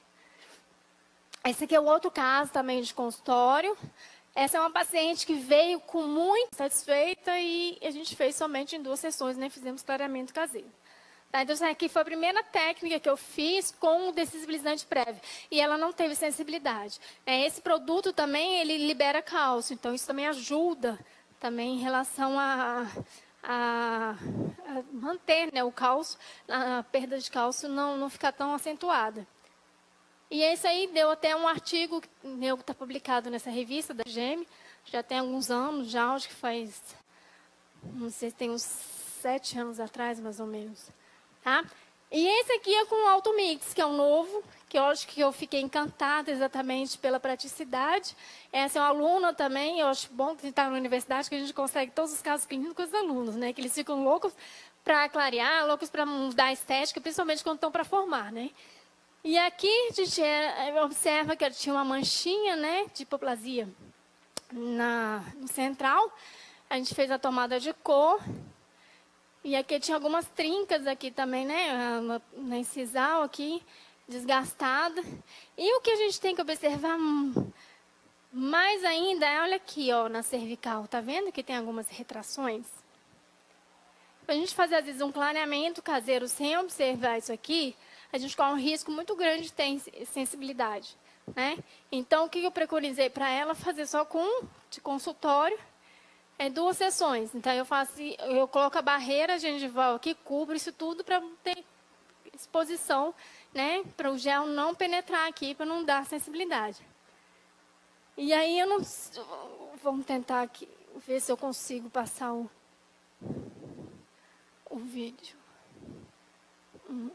Esse aqui é o outro caso também de consultório. Essa é uma paciente que veio com muito satisfeita e a gente fez somente em duas sessões, né? Fizemos clareamento caseiro. Tá, então, essa aqui foi a primeira técnica que eu fiz com o dessensibilizante prévio. E ela não teve sensibilidade. É, esse produto também, ele libera cálcio. Então, isso também ajuda também em relação a, a, a manter, né, o cálcio, a perda de cálcio não, não ficar tão acentuada. E esse aí deu até um artigo meu que está publicado nessa revista da G M, já tem alguns anos, já acho que faz, não sei se tem uns sete anos atrás, mais ou menos. Tá? E esse aqui é com o Automix, que é um novo, que eu acho que eu fiquei encantada exatamente pela praticidade. Essa é uma aluna também, eu acho bom que está na universidade, que a gente consegue todos os casos clínicos com os alunos, né? Que eles ficam loucos para clarear, loucos para mudar a estética, principalmente quando estão para formar, né? E aqui a gente é, observa que ela tinha uma manchinha, né, de hipoplasia na, no central. A gente fez a tomada de cor. E aqui tinha algumas trincas aqui também, né, na, na incisal aqui, desgastada. E o que a gente tem que observar mais ainda é, olha aqui, ó, na cervical, tá vendo que tem algumas retrações? Para a gente fazer, às vezes, um clareamento caseiro sem observar isso aqui, a gente corre um risco muito grande de ter sensibilidade, né? Então, o que eu preconizei para ela? Fazer só com de consultório, é duas sessões. Então, eu faço, eu coloco a barreira gengival aqui, cubro isso tudo para ter exposição, né? Para o gel não penetrar aqui, para não dar sensibilidade. E aí, eu não... Vamos tentar aqui, ver se eu consigo passar o, o vídeo. Hum.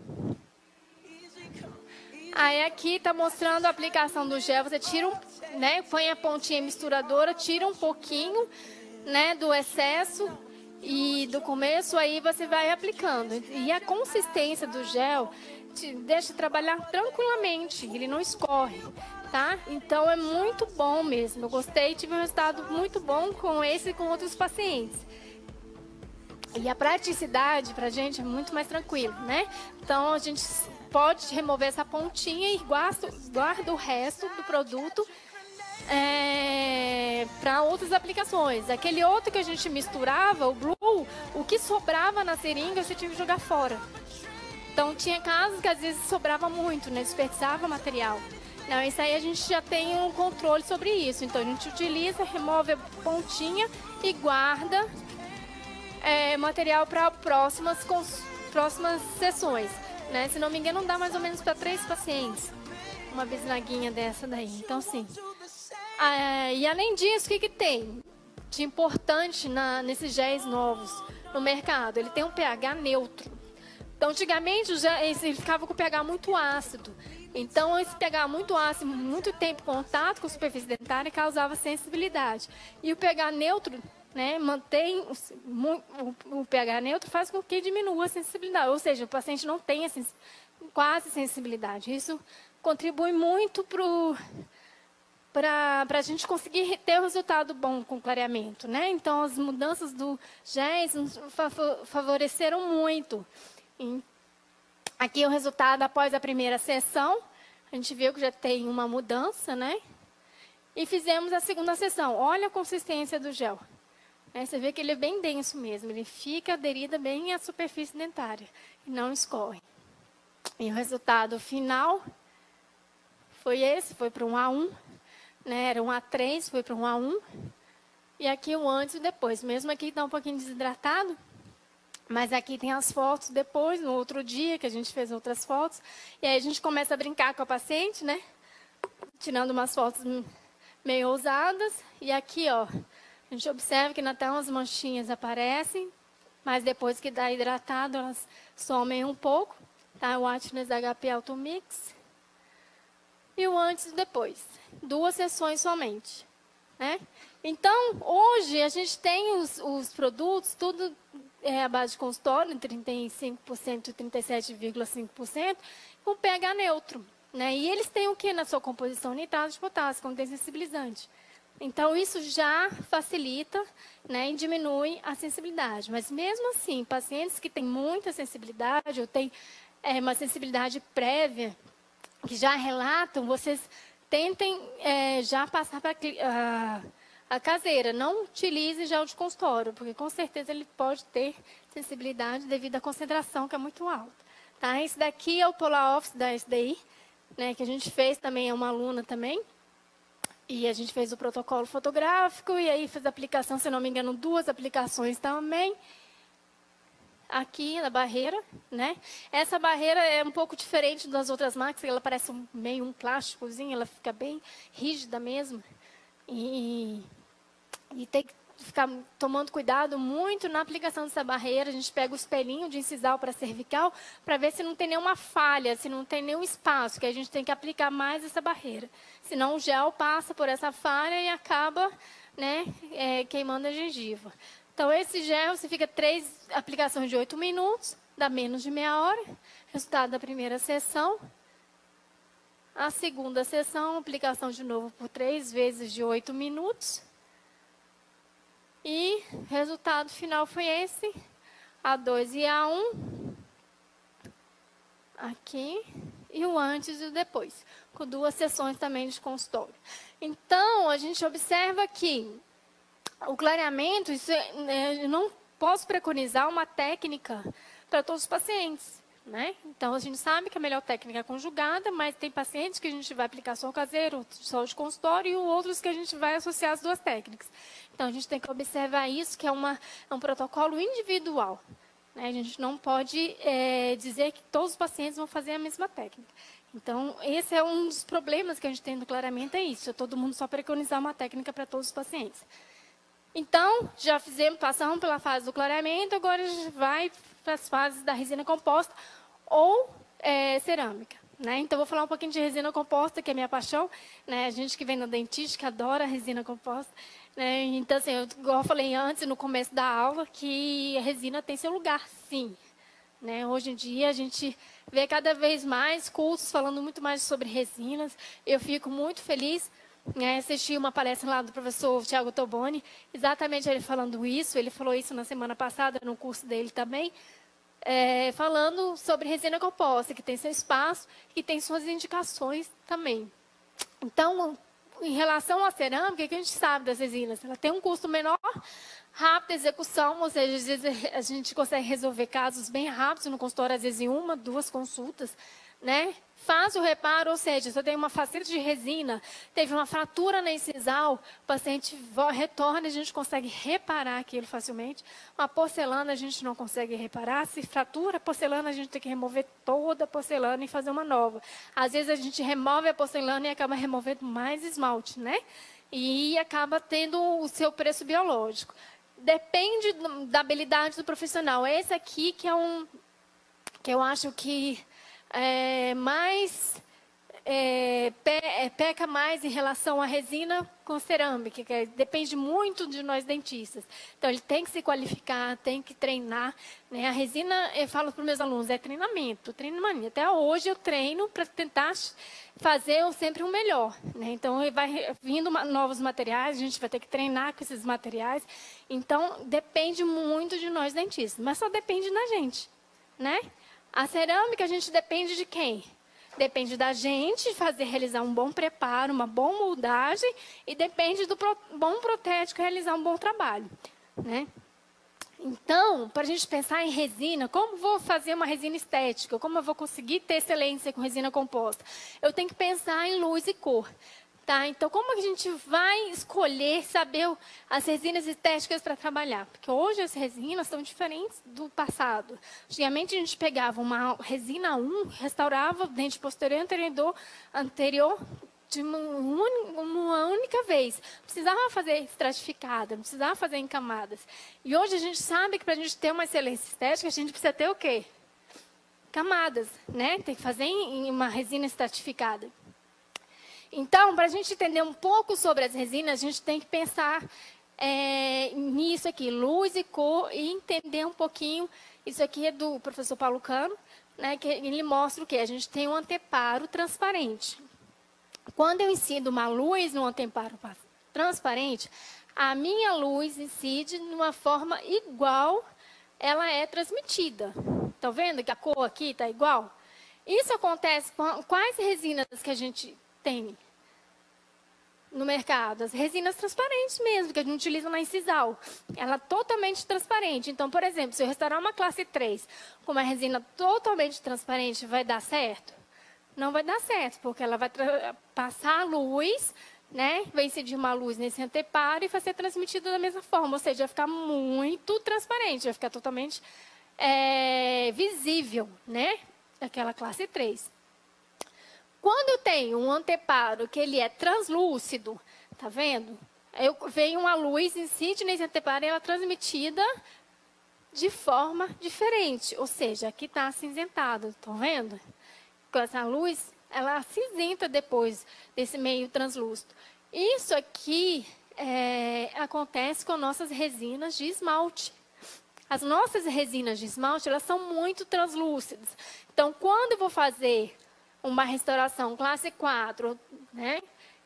Aí aqui está mostrando a aplicação do gel. Você tira um, né, põe a pontinha misturadora, tira um pouquinho, né, do excesso e do começo, aí você vai aplicando. E a consistência do gel te deixa trabalhar tranquilamente, ele não escorre, tá? Então é muito bom mesmo. Eu gostei, tive um resultado muito bom com esse e com outros pacientes. E a praticidade para a gente é muito mais tranquilo, né? Então a gente pode remover essa pontinha e guarda, guarda o resto do produto é, para outras aplicações. Aquele outro que a gente misturava, o Blue, o que sobrava na seringa você tinha que jogar fora. Então tinha casos que às vezes sobrava muito, né? Desperdiçava material. Não, isso aí a gente já tem um controle sobre isso. Então a gente utiliza, remove a pontinha e guarda é, material para próximas, próximas sessões. Né? Se não me engano, dá mais ou menos para três pacientes. Uma bisnaguinha dessa daí. Então, sim. Ah, e além disso, o que, que tem de importante na, nesses géis novos no mercado? Ele tem um pH neutro. Então, antigamente, ele ficava com pH muito ácido. Então, esse pH muito ácido, muito tempo em contato com a superfície dentária, causava sensibilidade. E o pH neutro, né, mantém o, o, o pH neutro, faz com que diminua a sensibilidade. Ou seja, o paciente não tem sens, quase sensibilidade. Isso contribui muito para a gente conseguir ter um resultado bom com o clareamento, né? Então, as mudanças do géis nos favoreceram muito. E aqui é o resultado após a primeira sessão. A gente viu que já tem uma mudança, né? E fizemos a segunda sessão. Olha a consistência do gel. É, você vê que ele é bem denso mesmo. Ele fica aderido bem à superfície dentária. E não escorre. E o resultado final foi esse. Foi para um A um. Né? Era um A três, foi para um A um. E aqui o antes e depois. Mesmo aqui está um pouquinho desidratado. Mas aqui tem as fotos depois, no outro dia, que a gente fez outras fotos. E aí a gente começa a brincar com a paciente, né? Tirando umas fotos meio ousadas. E aqui, ó, a gente observa que até umas manchinhas aparecem. Mas depois que dá hidratado, elas somem um pouco. Tá? O Atlas H P Auto Mix. E o antes e depois. Duas sessões somente. Né? Então, hoje, a gente tem os, os produtos, tudo... É a base de consultório, trinta e cinco por cento e trinta e sete vírgula cinco por cento, com pH neutro. Né? E eles têm o que na sua composição? Nitrato de potássio, como dessensibilizante. Então, isso já facilita, né, e diminui a sensibilidade. Mas, mesmo assim, pacientes que têm muita sensibilidade, ou têm é, uma sensibilidade prévia, que já relatam, vocês tentem é, já passar para a... A caseira, não utilize gel de consultório, porque com certeza ele pode ter sensibilidade devido à concentração, que é muito alta. Tá? Esse daqui é o Polar Office da S D I, né, que a gente fez também, é uma aluna também. E a gente fez o protocolo fotográfico, e aí fez a aplicação, se não me engano, duas aplicações também. Aqui na barreira, né? Essa barreira é um pouco diferente das outras marcas, ela parece um, meio um plásticozinho, ela fica bem rígida mesmo. E... E tem que ficar tomando cuidado muito na aplicação dessa barreira. A gente pega o espelhinho de incisal para cervical para ver se não tem nenhuma falha, se não tem nenhum espaço, que a gente tem que aplicar mais essa barreira. Senão o gel passa por essa falha e acaba, né, é, queimando a gengiva. Então, esse gel, você fica três aplicações de oito minutos, dá menos de meia hora. Resultado da primeira sessão. A segunda sessão, aplicação de novo por três vezes de oito minutos. E o resultado final foi esse, A dois e A um, aqui, e o antes e o depois, com duas sessões também de consultório. Então, a gente observa que o clareamento, isso é, eu não posso preconizar uma técnica para todos os pacientes. né? Então, a gente sabe que a melhor técnica é conjugada, mas tem pacientes que a gente vai aplicar só o caseiro, outros só de consultório, e outros que a gente vai associar as duas técnicas. Então, a gente tem que observar isso, que é, uma, é um protocolo individual, né? A gente não pode é, dizer que todos os pacientes vão fazer a mesma técnica. Então, esse é um dos problemas que a gente tem no clareamento, é isso, é todo mundo só preconizar uma técnica para todos os pacientes. Então, já fizemos, passamos pela fase do clareamento, agora a gente vai para as fases da resina composta ou é, cerâmica, né? Então, vou falar um pouquinho de resina composta, que é a minha paixão, né? A gente que vem na dentística adora resina composta, né? Então, assim, eu, igual eu falei antes, no começo da aula, que a resina tem seu lugar, sim, né? Hoje em dia, a gente vê cada vez mais cursos falando muito mais sobre resinas. Eu fico muito feliz. É, assisti uma palestra lá do professor Tiago Toboni, exatamente ele falando isso, ele falou isso na semana passada, no curso dele também, é, falando sobre resina composta, que tem seu espaço e tem suas indicações também. Então, em relação à cerâmica, o que a gente sabe das resinas? Ela tem um custo menor, rápida execução, ou seja, às vezes a gente consegue resolver casos bem rápidos no consultório, às vezes em uma, duas consultas, né? Faz o reparo, ou seja, se eu tenho uma facete de resina, teve uma fratura na incisal, o paciente retorna e a gente consegue reparar aquilo facilmente. Uma porcelana a gente não consegue reparar. Se fratura a porcelana, a gente tem que remover toda a porcelana e fazer uma nova. Às vezes a gente remove a porcelana e acaba removendo mais esmalte, né? E acaba tendo o seu preço biológico. Depende da habilidade do profissional. Esse aqui que é um que eu acho que É, mais é, pe, é, peca mais em relação à resina com cerâmica, que é, depende muito de nós dentistas. Então, ele tem que se qualificar, tem que treinar, né? A resina, eu falo para os meus alunos, é treinamento, treinamento. Até hoje eu treino para tentar fazer sempre o melhor, né? Então, vai vindo novos materiais, a gente vai ter que treinar com esses materiais. Então, depende muito de nós dentistas, mas só depende da gente, né? A cerâmica, a gente depende de quem? Depende da gente fazer, realizar um bom preparo, uma boa moldagem, e depende do pro, bom protético realizar um bom trabalho, né? Então, para a gente pensar em resina, como vou fazer uma resina estética? Como eu vou conseguir ter excelência com resina composta? Eu tenho que pensar em luz e cor. Tá? Então, como a gente vai escolher, saber as resinas estéticas para trabalhar? Porque hoje as resinas são diferentes do passado. Antigamente, a gente pegava uma resina um, restaurava o dente posterior e anterior, anterior de uma, uma única vez. Não precisava fazer estratificada, não precisava fazer em camadas. E hoje a gente sabe que para a gente ter uma excelência estética, a gente precisa ter o quê? Camadas, né? Tem que fazer em uma resina estratificada. Então, para a gente entender um pouco sobre as resinas, a gente tem que pensar é, nisso aqui, luz e cor, e entender um pouquinho. Isso aqui é do professor Paulo Cano, né, que ele mostra o quê? A gente tem um anteparo transparente. Quando eu ensino uma luz no anteparo transparente, a minha luz incide de uma forma igual ela é transmitida. Estão vendo que a cor aqui está igual? Isso acontece com quais resinas que a gente tem no mercado? As resinas transparentes mesmo, que a gente utiliza na incisal. Ela é totalmente transparente. Então, por exemplo, se eu restaurar uma classe três com uma resina totalmente transparente, vai dar certo? Não vai dar certo, porque ela vai passar a luz, né? Vai incidir uma luz nesse anteparo e vai ser transmitida da mesma forma. Ou seja, vai ficar muito transparente, vai ficar totalmente é, visível, né? Aquela classe três. Quando eu tenho um anteparo que ele é translúcido, tá vendo? Eu venho uma luz, incide nesse anteparo e ela é transmitida de forma diferente. Ou seja, aqui está acinzentado, estão vendo? Com essa luz, ela acinzenta depois desse meio translúcido. Isso aqui é, acontece com nossas resinas de esmalte. As nossas resinas de esmalte, elas são muito translúcidas. Então, quando eu vou fazer uma restauração classe quatro, né?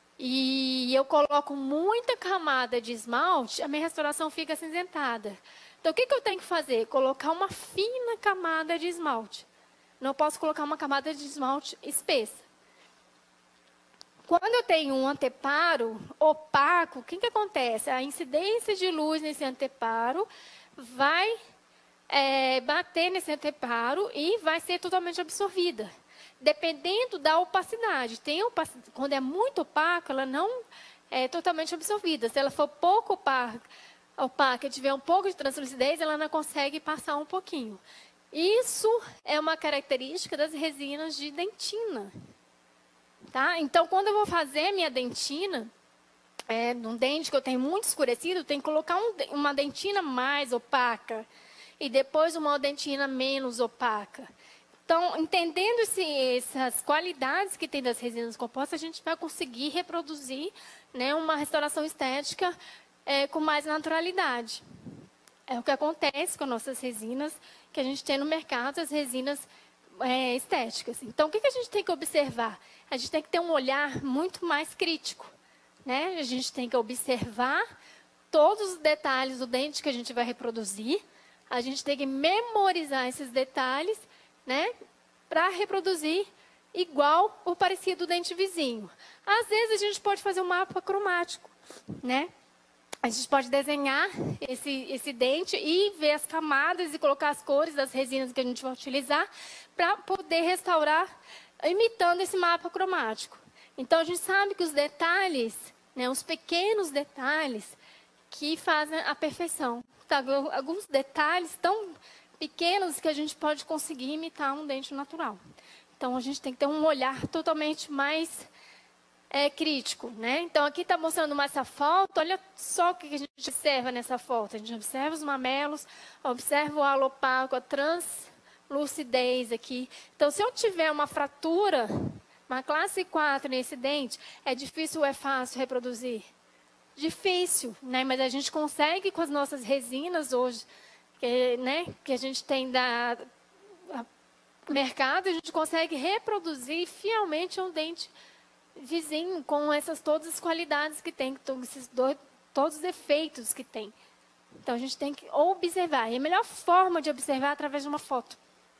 E eu coloco muita camada de esmalte, a minha restauração fica acinzentada. Então, o que, que eu tenho que fazer? Colocar uma fina camada de esmalte. Não posso colocar uma camada de esmalte espessa. Quando eu tenho um anteparo opaco, o que, que acontece? A incidência de luz nesse anteparo vai é, bater nesse anteparo e vai ser totalmente absorvida. Dependendo da opacidade. Tem opacidade, quando é muito opaca, ela não é totalmente absorvida. Se ela for pouco opaca, opaca e tiver um pouco de translucidez, ela não consegue passar um pouquinho. Isso é uma característica das resinas de dentina. Tá? Então, quando eu vou fazer minha dentina, é, num dente que eu tenho muito escurecido, eu tenho que colocar um, uma dentina mais opaca e depois uma dentina menos opaca. Então, entendendo esse, essas qualidades que tem das resinas compostas, a gente vai conseguir reproduzir, né, uma restauração estética é, com mais naturalidade. É o que acontece com nossas resinas que a gente tem no mercado, as resinas é, estéticas. Então, o que, que a gente tem que observar? A gente tem que ter um olhar muito mais crítico. Né? A gente tem que observar todos os detalhes do dente que a gente vai reproduzir. A gente tem que memorizar esses detalhes, né, para reproduzir igual ou parecido do dente vizinho. Às vezes, a gente pode fazer um mapa cromático. Né? A gente pode desenhar esse, esse dente e ver as camadas e colocar as cores das resinas que a gente vai utilizar para poder restaurar imitando esse mapa cromático. Então, a gente sabe que os detalhes, né, os pequenos detalhes que fazem a perfeição. Tá? Alguns detalhes tão pequenos que a gente pode conseguir imitar um dente natural. Então, a gente tem que ter um olhar totalmente mais é, crítico. Né? Então, aqui está mostrando mais essa foto. Olha só o que a gente observa nessa foto. A gente observa os mamelos, observa o halo opaco, a translucidez aqui. Então, se eu tiver uma fratura, uma classe quatro nesse dente, é difícil ou é fácil reproduzir? Difícil, né? Mas a gente consegue com as nossas resinas hoje, que, né, que a gente tem da a, mercado, a gente consegue reproduzir fielmente um dente vizinho com essas todas as qualidades que tem, esses dois, todos os efeitos que tem. Então, a gente tem que observar. E a melhor forma de observar é através de uma foto.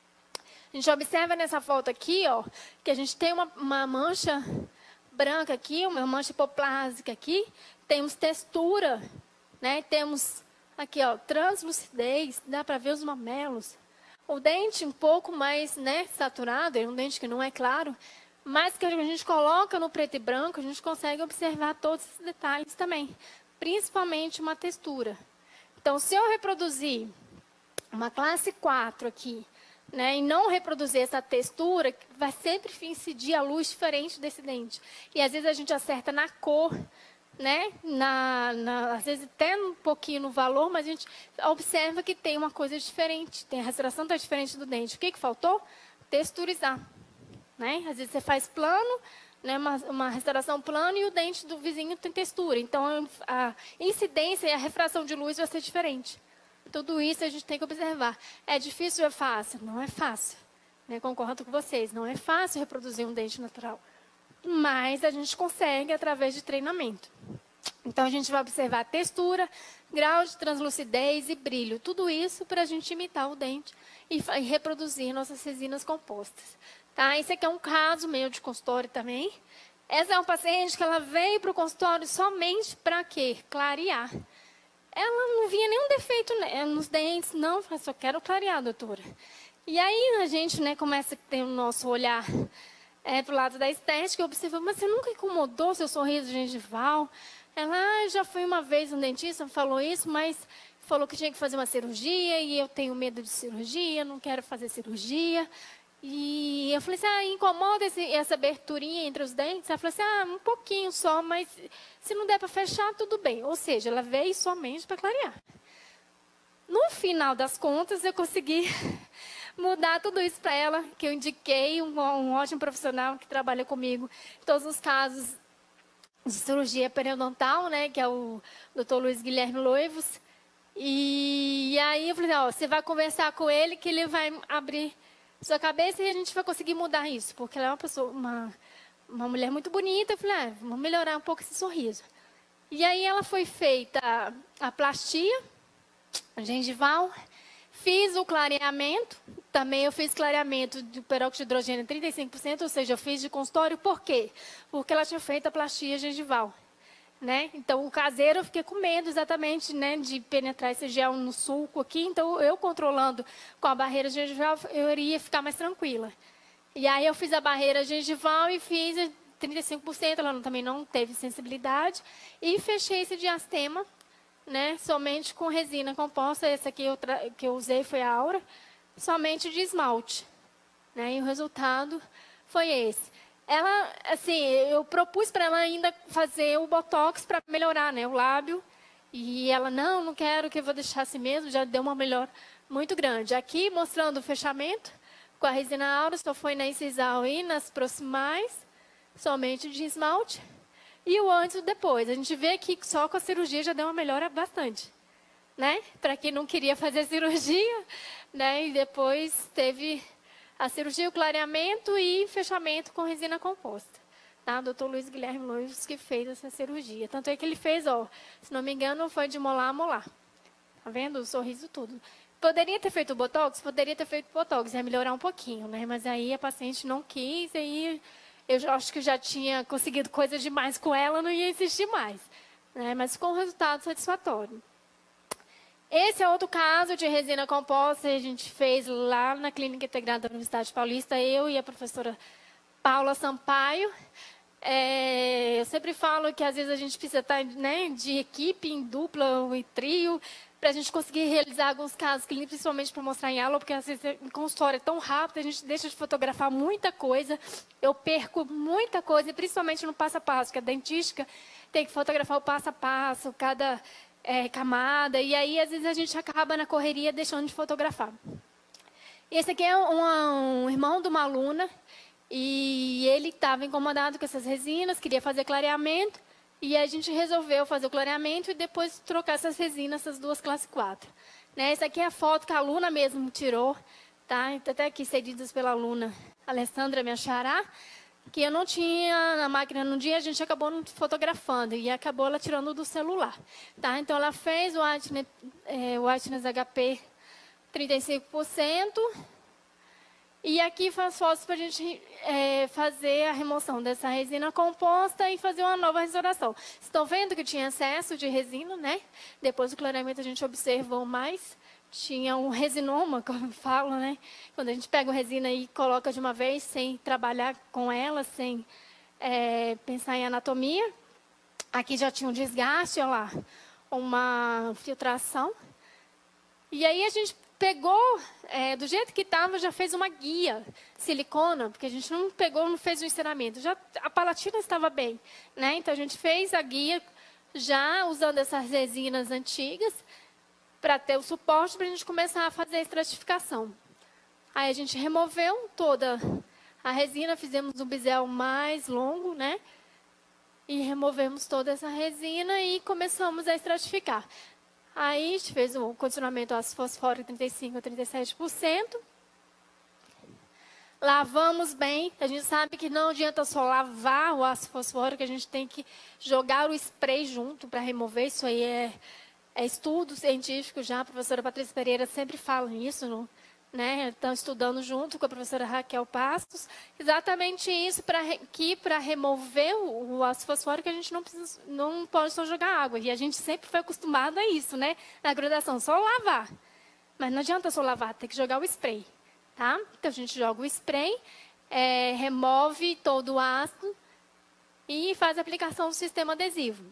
A gente observa nessa foto aqui, ó, que a gente tem uma, uma mancha branca aqui, uma mancha hipoplásica aqui, temos textura, né? Temos aqui, ó, translucidez, dá para ver os mamelos. O dente um pouco mais, né, saturado, é um dente que não é claro, mas que a gente coloca no preto e branco, a gente consegue observar todos esses detalhes também, principalmente uma textura. Então, se eu reproduzir uma classe quatro aqui, né, e não reproduzir essa textura, vai sempre incidir a luz diferente desse dente. E às vezes a gente acerta na cor, né, na, na, às vezes até um pouquinho no valor, mas a gente observa que tem uma coisa diferente, tem a restauração está diferente do dente. O que, que faltou? Texturizar. Né? Às vezes você faz plano, né, uma, uma restauração plano e o dente do vizinho tem textura. Então, a incidência e a refração de luz vai ser diferente. Tudo isso a gente tem que observar. É difícil ou é fácil? Não é fácil. Né? Concordo com vocês, não é fácil reproduzir um dente natural. Mas a gente consegue através de treinamento. Então, a gente vai observar a textura, grau de translucidez e brilho. Tudo isso para a gente imitar o dente e, e reproduzir nossas resinas compostas. Tá? Esse aqui é um caso meu de consultório também. Essa é uma paciente que ela veio para o consultório somente para quê? Clarear. Ela não via nenhum defeito nos dentes, não, eu só quero clarear, doutora. E aí a gente, né, começa a ter o nosso olhar é, para o lado da estética e observa, mas você nunca incomodou seu sorriso gengival? Ela, ah, já fui uma vez no dentista, falou isso, mas falou que tinha que fazer uma cirurgia e eu tenho medo de cirurgia, não quero fazer cirurgia. E eu falei assim, ah, incomoda esse, essa aberturinha entre os dentes? Ela falou assim, ah, um pouquinho só, mas se não der para fechar, tudo bem. Ou seja, ela veio somente para clarear. No final das contas, eu consegui mudar tudo isso para ela, que eu indiquei um, um ótimo profissional que trabalha comigo em todos os casos de cirurgia periodontal, né, que é o doutor Luiz Guilherme Loivos. E, e aí eu falei, ó, você vai conversar com ele que ele vai abrir sua cabeça e a gente vai conseguir mudar isso, porque ela é uma pessoa, uma, uma mulher muito bonita. Eu falei, ah, vamos melhorar um pouco esse sorriso. E aí ela foi feita a, a plastia gengival, fiz o clareamento, também eu fiz clareamento de peróxido de hidrogênio trinta e cinco por cento, ou seja, eu fiz de consultório, por quê? Porque ela tinha feito a plastia gengival. né? Então, o caseiro, eu fiquei com medo exatamente, né, de penetrar esse gel no sulco aqui. Então, eu controlando com a barreira gengival, eu iria ficar mais tranquila. E aí, eu fiz a barreira gengival e fiz trinta e cinco por cento, ela também não teve sensibilidade. E fechei esse diastema, né, somente com resina composta. Essa aqui eu que eu usei foi a Aura, somente de esmalte, né? E o resultado foi esse. Ela, assim, eu propus para ela ainda fazer o botox para melhorar, né, o lábio. E ela, não, não quero, que eu vou deixar assim mesmo. Já deu uma melhora muito grande. Aqui, mostrando o fechamento com a resina Aura, só foi na incisal e nas proximais, somente de esmalte. E o antes e o depois. A gente vê que só com a cirurgia já deu uma melhora bastante, né? Para quem não queria fazer cirurgia, né? E depois teve a cirurgia, o clareamento e fechamento com resina composta. Tá? doutor Luiz Guilherme Lois que fez essa cirurgia. Tanto é que ele fez, ó, se não me engano, foi de molar a molar. Tá vendo? O sorriso tudo. Poderia ter feito botox? Poderia ter feito botox, ia melhorar um pouquinho, né? Mas aí a paciente não quis, e aí eu já, acho que já tinha conseguido coisa demais com ela, não ia insistir mais, né? Mas com um resultado satisfatório. Esse é outro caso de resina composta que a gente fez lá na Clínica Integrada da Universidade Paulista, eu e a professora Paula Sampaio. É, eu sempre falo que às vezes a gente precisa estar, né, de equipe, em dupla ou em trio, para a gente conseguir realizar alguns casos clínicos, principalmente para mostrar em aula, porque às vezes em consultório é tão rápido, a gente deixa de fotografar muita coisa, eu perco muita coisa, principalmente no passo a passo, que a dentística tem que fotografar o passo a passo, cada... É, camada, e aí às vezes a gente acaba na correria deixando de fotografar. Esse aqui é um, um irmão de uma aluna, e ele estava incomodado com essas resinas, queria fazer clareamento, e a gente resolveu fazer o clareamento e depois trocar essas resinas, essas duas classe quatro. Né? Essa aqui é a foto que a aluna mesmo tirou, tá? Até aqui cedidas pela aluna Alessandra, minha xará, que eu não tinha na máquina no dia, a gente acabou não fotografando e acabou ela tirando do celular. Tá? Então, ela fez o Whiteness, é, o Whiteness H P trinta e cinco por cento e aqui faz fotos para a gente é, fazer a remoção dessa resina composta e fazer uma nova restauração. Estão vendo que tinha excesso de resina, né? Depois do clareamento a gente observou mais. Tinha um resinoma, como falo, né? Quando a gente pega a resina e coloca de uma vez, sem trabalhar com ela, sem é, pensar em anatomia. Aqui já tinha um desgaste, olha lá, uma filtração. E aí a gente pegou, é, do jeito que estava, já fez uma guia silicona, porque a gente não pegou, não fez o enceramento. Já, a palatina estava bem, né? Então a gente fez a guia já usando essas resinas antigas, para ter o suporte para a gente começar a fazer a estratificação. Aí a gente removeu toda a resina, fizemos um bisel mais longo, né? E removemos toda essa resina e começamos a estratificar. Aí a gente fez o continuamento ácido fosfórico trinta e cinco a trinta e sete por cento. Lavamos bem. A gente sabe que não adianta só lavar o ácido fosfórico, a gente tem que jogar o spray junto para remover. Isso aí é... É estudo científico já, a professora Patrícia Pereira sempre fala nisso, no, né? Estão estudando junto com a professora Raquel Pastos, exatamente isso, para que para remover o, o ácido fosfórico a gente não, precisa, não pode só jogar água, e a gente sempre foi acostumado a isso, né? Na graduação, só lavar, mas não adianta só lavar, tem que jogar o spray, tá? Então a gente joga o spray, é, remove todo o ácido e faz a aplicação do sistema adesivo.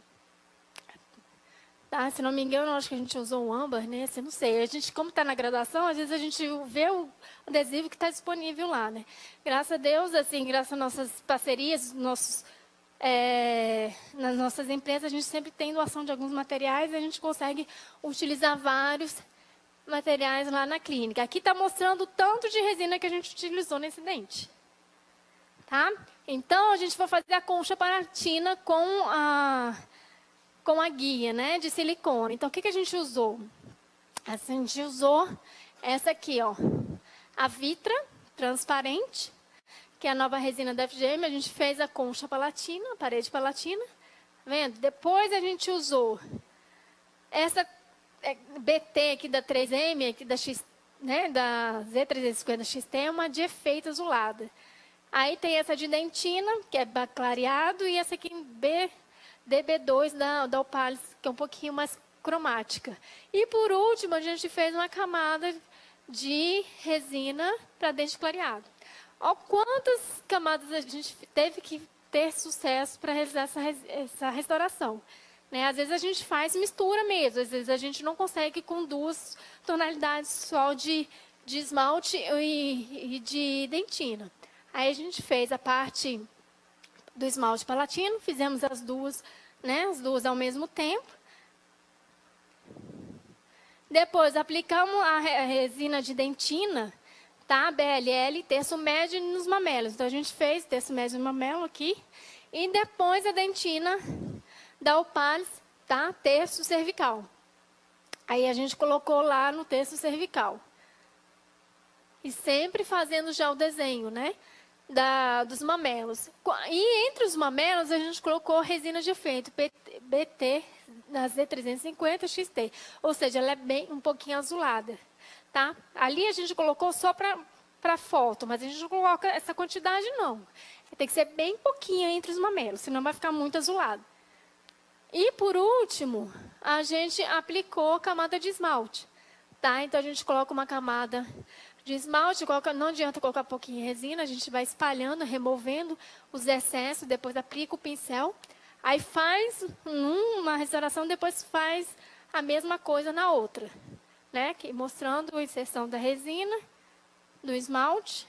Tá, se não me engano, acho que a gente usou o âmbar, né? Se não sei. A gente, como está na graduação, às vezes a gente vê o adesivo que está disponível lá, né? Graças a Deus, assim, graças às nossas parcerias, nossos, é, nas nossas empresas, a gente sempre tem doação de alguns materiais e a gente consegue utilizar vários materiais lá na clínica. Aqui está mostrando o tanto de resina que a gente utilizou nesse dente. Tá? Então, a gente vai fazer a concha palatina com a... com a guia, né, de silicone. Então, o que, que a gente usou? A gente usou essa aqui, ó, a Vitra transparente, que é a nova resina da F G M. A gente fez a concha palatina, a parede palatina, tá vendo? Depois a gente usou essa B T aqui da três M, aqui da X, né, da Z trezentos e cinquenta X T, uma de efeito azulada. Aí tem essa de dentina, que é clareado, e essa aqui em B D B dois da, da Opalis, que é um pouquinho mais cromática. E, por último, a gente fez uma camada de resina para dente clareado. Olha quantas camadas a gente teve que ter sucesso para realizar essa, essa restauração. Né? Às vezes a gente faz mistura mesmo, às vezes a gente não consegue com duas tonalidades só de, de esmalte e, e de dentina. Aí a gente fez a parte do esmalte palatino, fizemos as duas, né, as duas ao mesmo tempo. Depois aplicamos a resina de dentina, tá? B L L, terço médio nos mamelos. Então a gente fez terço médio no mamelo aqui. E depois a dentina da Opalis, tá? Terço cervical. Aí a gente colocou lá no terço cervical. E sempre fazendo já o desenho, né? Da, dos mamelos. E entre os mamelos a gente colocou resina de efeito, B T, na Z trezentos e cinquenta X T. Ou seja, ela é bem um pouquinho azulada. Tá? Ali a gente colocou só para foto, mas a gente não coloca essa quantidade, não. Tem que ser bem pouquinho entre os mamelos, senão vai ficar muito azulado. E, por último, a gente aplicou a camada de esmalte. Tá? Então, a gente coloca uma camada de esmalte, coloca, não adianta colocar pouquinho de resina, a gente vai espalhando, removendo os excessos, depois aplica o pincel. Aí faz uma restauração, depois faz a mesma coisa na outra. Né? Aqui, mostrando a inserção da resina, do esmalte.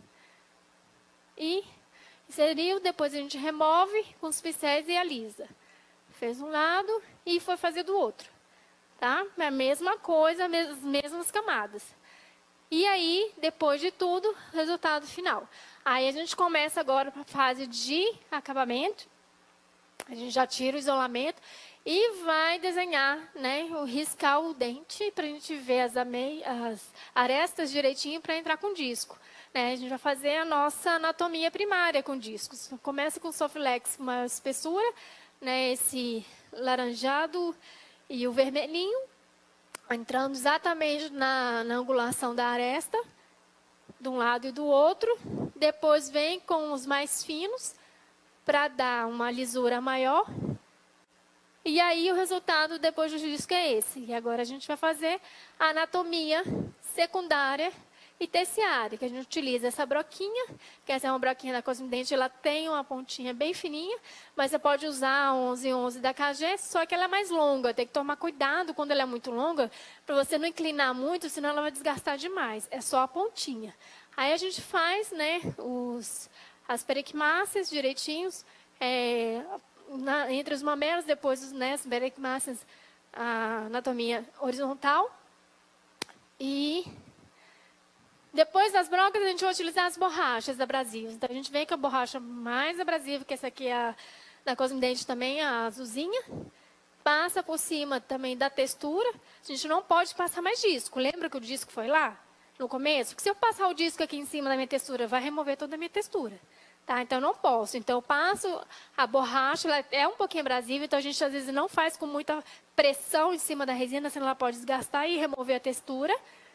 E inseriu, depois a gente remove com os pincéis e alisa. Fez um lado e foi fazer do outro. Tá? A mesma coisa, as mesmas camadas. E aí, depois de tudo, resultado final. Aí a gente começa agora para a fase de acabamento. A gente já tira o isolamento e vai desenhar, né, o riscar o dente para a gente ver as, amei, as arestas direitinho para entrar com disco. Né? A gente vai fazer a nossa anatomia primária com discos. Começa com o Soflex, uma espessura, né, esse laranjado e o vermelhinho, entrando exatamente na, na angulação da aresta, de um lado e do outro. Depois vem com os mais finos, para dar uma lisura maior. E aí o resultado depois do disco é esse. E agora a gente vai fazer a anatomia secundária e terciária, que a gente utiliza essa broquinha, que essa é uma broquinha da Cosmidente, ela tem uma pontinha bem fininha, mas você pode usar a onze onze da K G, só que ela é mais longa, tem que tomar cuidado quando ela é muito longa, para você não inclinar muito, senão ela vai desgastar demais, é só a pontinha. Aí a gente faz, né, os, as periquimáceas direitinhos, é, na, entre os mamelos, depois né, as periquimáceas, a anatomia horizontal, e depois das brocas, a gente vai utilizar as borrachas abrasivas. Então, a gente vem com a borracha mais abrasiva, que essa aqui é a da Cosmidente também, a azulzinha. Passa por cima também da textura. A gente não pode passar mais disco. Lembra que o disco foi lá, no começo? Porque se eu passar o disco aqui em cima da minha textura, vai remover toda a minha textura. Tá? Então, eu não posso. Então, eu passo a borracha, ela é um pouquinho abrasiva, então a gente, às vezes, não faz com muita pressão em cima da resina, senão ela pode desgastar e remover a textura.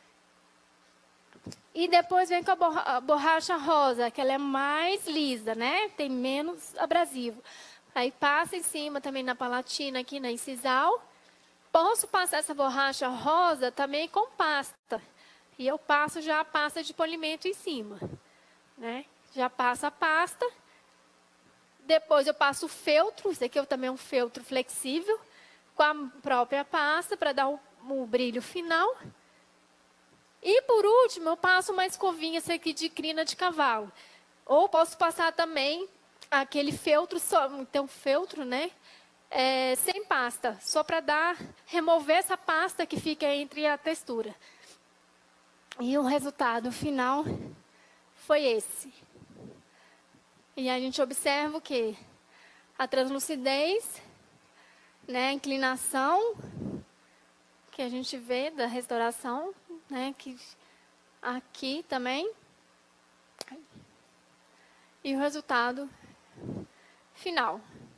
E depois vem com a borracha rosa, que ela é mais lisa, né? Tem menos abrasivo. Aí passa em cima também na palatina, aqui na incisal. Posso passar essa borracha rosa também com pasta. E eu passo já a pasta de polimento em cima. Né? Já passo a pasta. Depois eu passo o feltro, esse aqui também é um feltro flexível, com a própria pasta, para dar o, o brilho final. E, por último, eu passo uma escovinha, essa aqui de crina de cavalo. Ou posso passar também aquele feltro, só, então, feltro, né? É, sem pasta, só para dar, remover essa pasta que fica entre a textura. E o resultado final foi esse. E a gente observa o quê? A translucidez, né? A inclinação que a gente vê da restauração. Né, que aqui também. E o resultado final.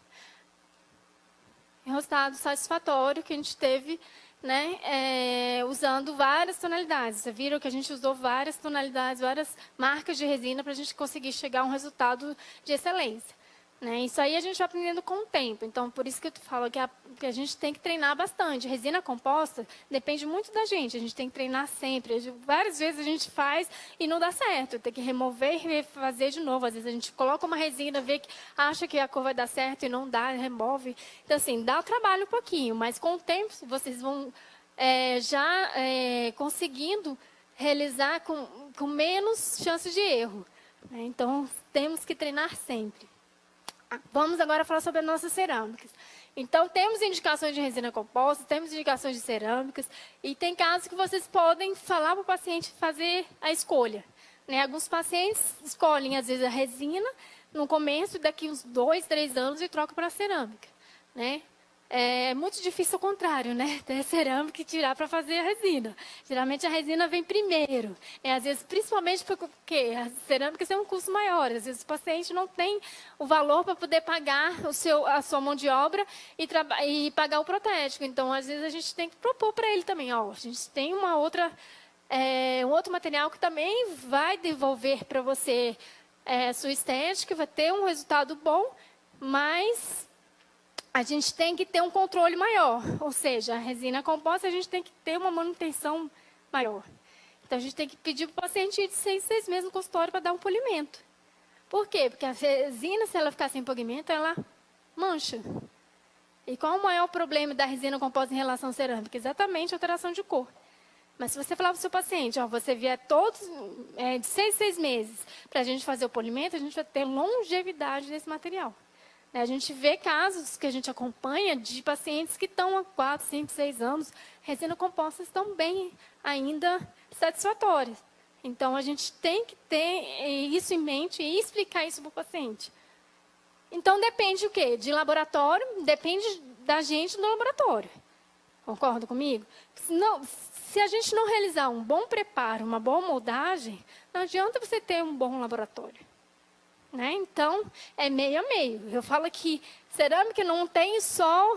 O resultado satisfatório que a gente teve, né, é, usando várias tonalidades. Vocês viram que a gente usou várias tonalidades, várias marcas de resina para a gente conseguir chegar a um resultado de excelência. Né? Isso aí a gente vai aprendendo com o tempo. Então, por isso que eu falo que a, que a gente tem que treinar bastante. Resina composta depende muito da gente. A gente tem que treinar sempre. Várias vezes a gente faz e não dá certo. Tem que remover e fazer de novo. Às vezes a gente coloca uma resina, vê que acha que a cor vai dar certo e não dá, remove. Então, assim, dá o trabalho um pouquinho. Mas com o tempo, vocês vão é, já é, conseguindo realizar com, com menos chances de erro. Né? Então, temos que treinar sempre. Vamos agora falar sobre as nossas cerâmicas. Então, temos indicações de resina composta, temos indicações de cerâmicas, e tem casos que vocês podem falar para o paciente fazer a escolha. Né? Alguns pacientes escolhem, às vezes, a resina no começo, daqui uns dois, três anos, e trocam para a cerâmica. Né? É muito difícil o contrário, né? Ter cerâmica e tirar para fazer a resina. Geralmente a resina vem primeiro. É, às vezes, principalmente porque as cerâmicas têm um custo maior. Às vezes o paciente não tem o valor para poder pagar o seu, a sua mão de obra e, e pagar o protético. Então, às vezes, a gente tem que propor para ele também. Ó, a gente tem uma outra, é, um outro material que também vai devolver para você é, sua estética, vai ter um resultado bom, mas a gente tem que ter um controle maior, ou seja, a resina composta a gente tem que ter uma manutenção maior. Então, a gente tem que pedir para o paciente ir de seis, seis meses no consultório para dar um polimento. Por quê? Porque a resina, se ela ficar sem polimento, ela mancha. E qual o maior problema da resina composta em relação à cerâmica? Exatamente a alteração de cor. Mas se você falar para o seu paciente, ó, você vier todos é, de seis, seis meses para a gente fazer o polimento, a gente vai ter longevidade desse material. A gente vê casos que a gente acompanha de pacientes que estão há quatro, cinco, seis anos, resina composta estão bem ainda satisfatórias. Então, a gente tem que ter isso em mente e explicar isso para o paciente. Então, depende o quê? De laboratório, depende da gente no laboratório. Concorda comigo? Não, se a gente não realizar um bom preparo, uma boa moldagem, não adianta você ter um bom laboratório. Né? Então, é meio a meio. Eu falo que cerâmica não tem só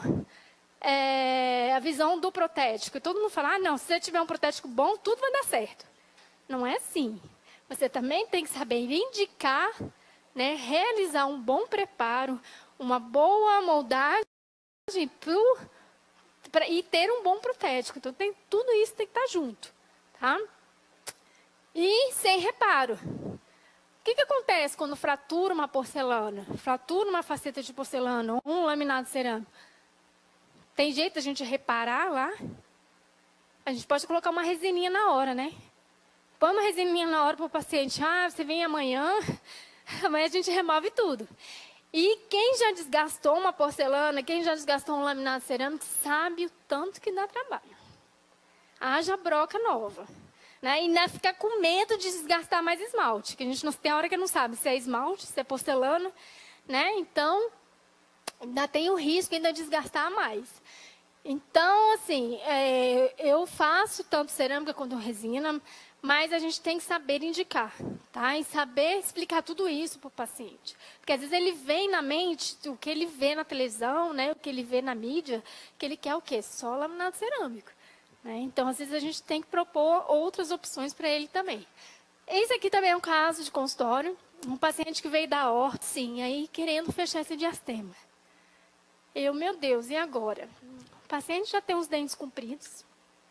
é, a visão do protético. E todo mundo fala, ah, não, se você tiver um protético bom, tudo vai dar certo. Não é assim. Você também tem que saber indicar, né, realizar um bom preparo, uma boa moldagem pro, pra, e ter um bom protético. Então, tem, tudo isso tem que estar junto. Tá? E sem reparo. O que, que acontece quando fratura uma porcelana, fratura uma faceta de porcelana ou um laminado cerâmico? Tem jeito de a gente reparar lá? A gente pode colocar uma resininha na hora, né? Põe uma resininha na hora para o paciente. Ah, você vem amanhã, amanhã a gente remove tudo. E quem já desgastou uma porcelana, quem já desgastou um laminado cerâmico, sabe o tanto que dá trabalho. Haja broca nova. Né? E ainda ficar com medo de desgastar mais esmalte, que a gente não tem hora que não sabe se é esmalte, se é porcelana, né? Então, ainda tem o risco ainda de desgastar mais. Então, assim, é, eu faço tanto cerâmica quanto resina, mas a gente tem que saber indicar, tá? E saber explicar tudo isso para o paciente. Porque às vezes ele vem na mente o que ele vê na televisão, né? O que ele vê na mídia, que ele quer o quê? Só laminado cerâmico. Então, às vezes, a gente tem que propor outras opções para ele também. Esse aqui também é um caso de consultório. Um paciente que veio da horta, sim, aí querendo fechar esse diastema. Eu, meu Deus, e agora? O paciente já tem os dentes compridos.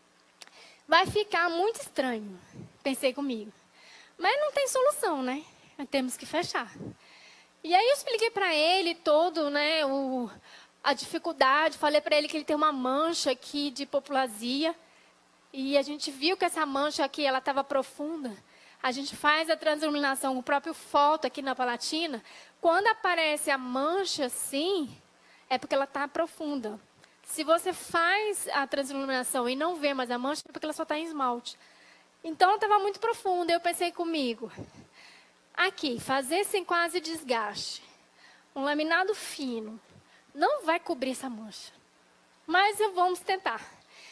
Vai ficar muito estranho, pensei comigo. Mas não tem solução, né? Temos que fechar. E aí eu expliquei para ele todo, né, o... a dificuldade, falei para ele que ele tem uma mancha aqui de hipoplasia, e a gente viu que essa mancha aqui, ela estava profunda. A gente faz a transiluminação, o próprio foto aqui na palatina. Quando aparece a mancha assim, é porque ela está profunda. Se você faz a transiluminação e não vê mais a mancha, é porque ela só está em esmalte. Então, ela estava muito profunda. Eu pensei comigo, aqui, fazer sem quase desgaste, um laminado fino, não vai cobrir essa mancha. Mas vamos tentar.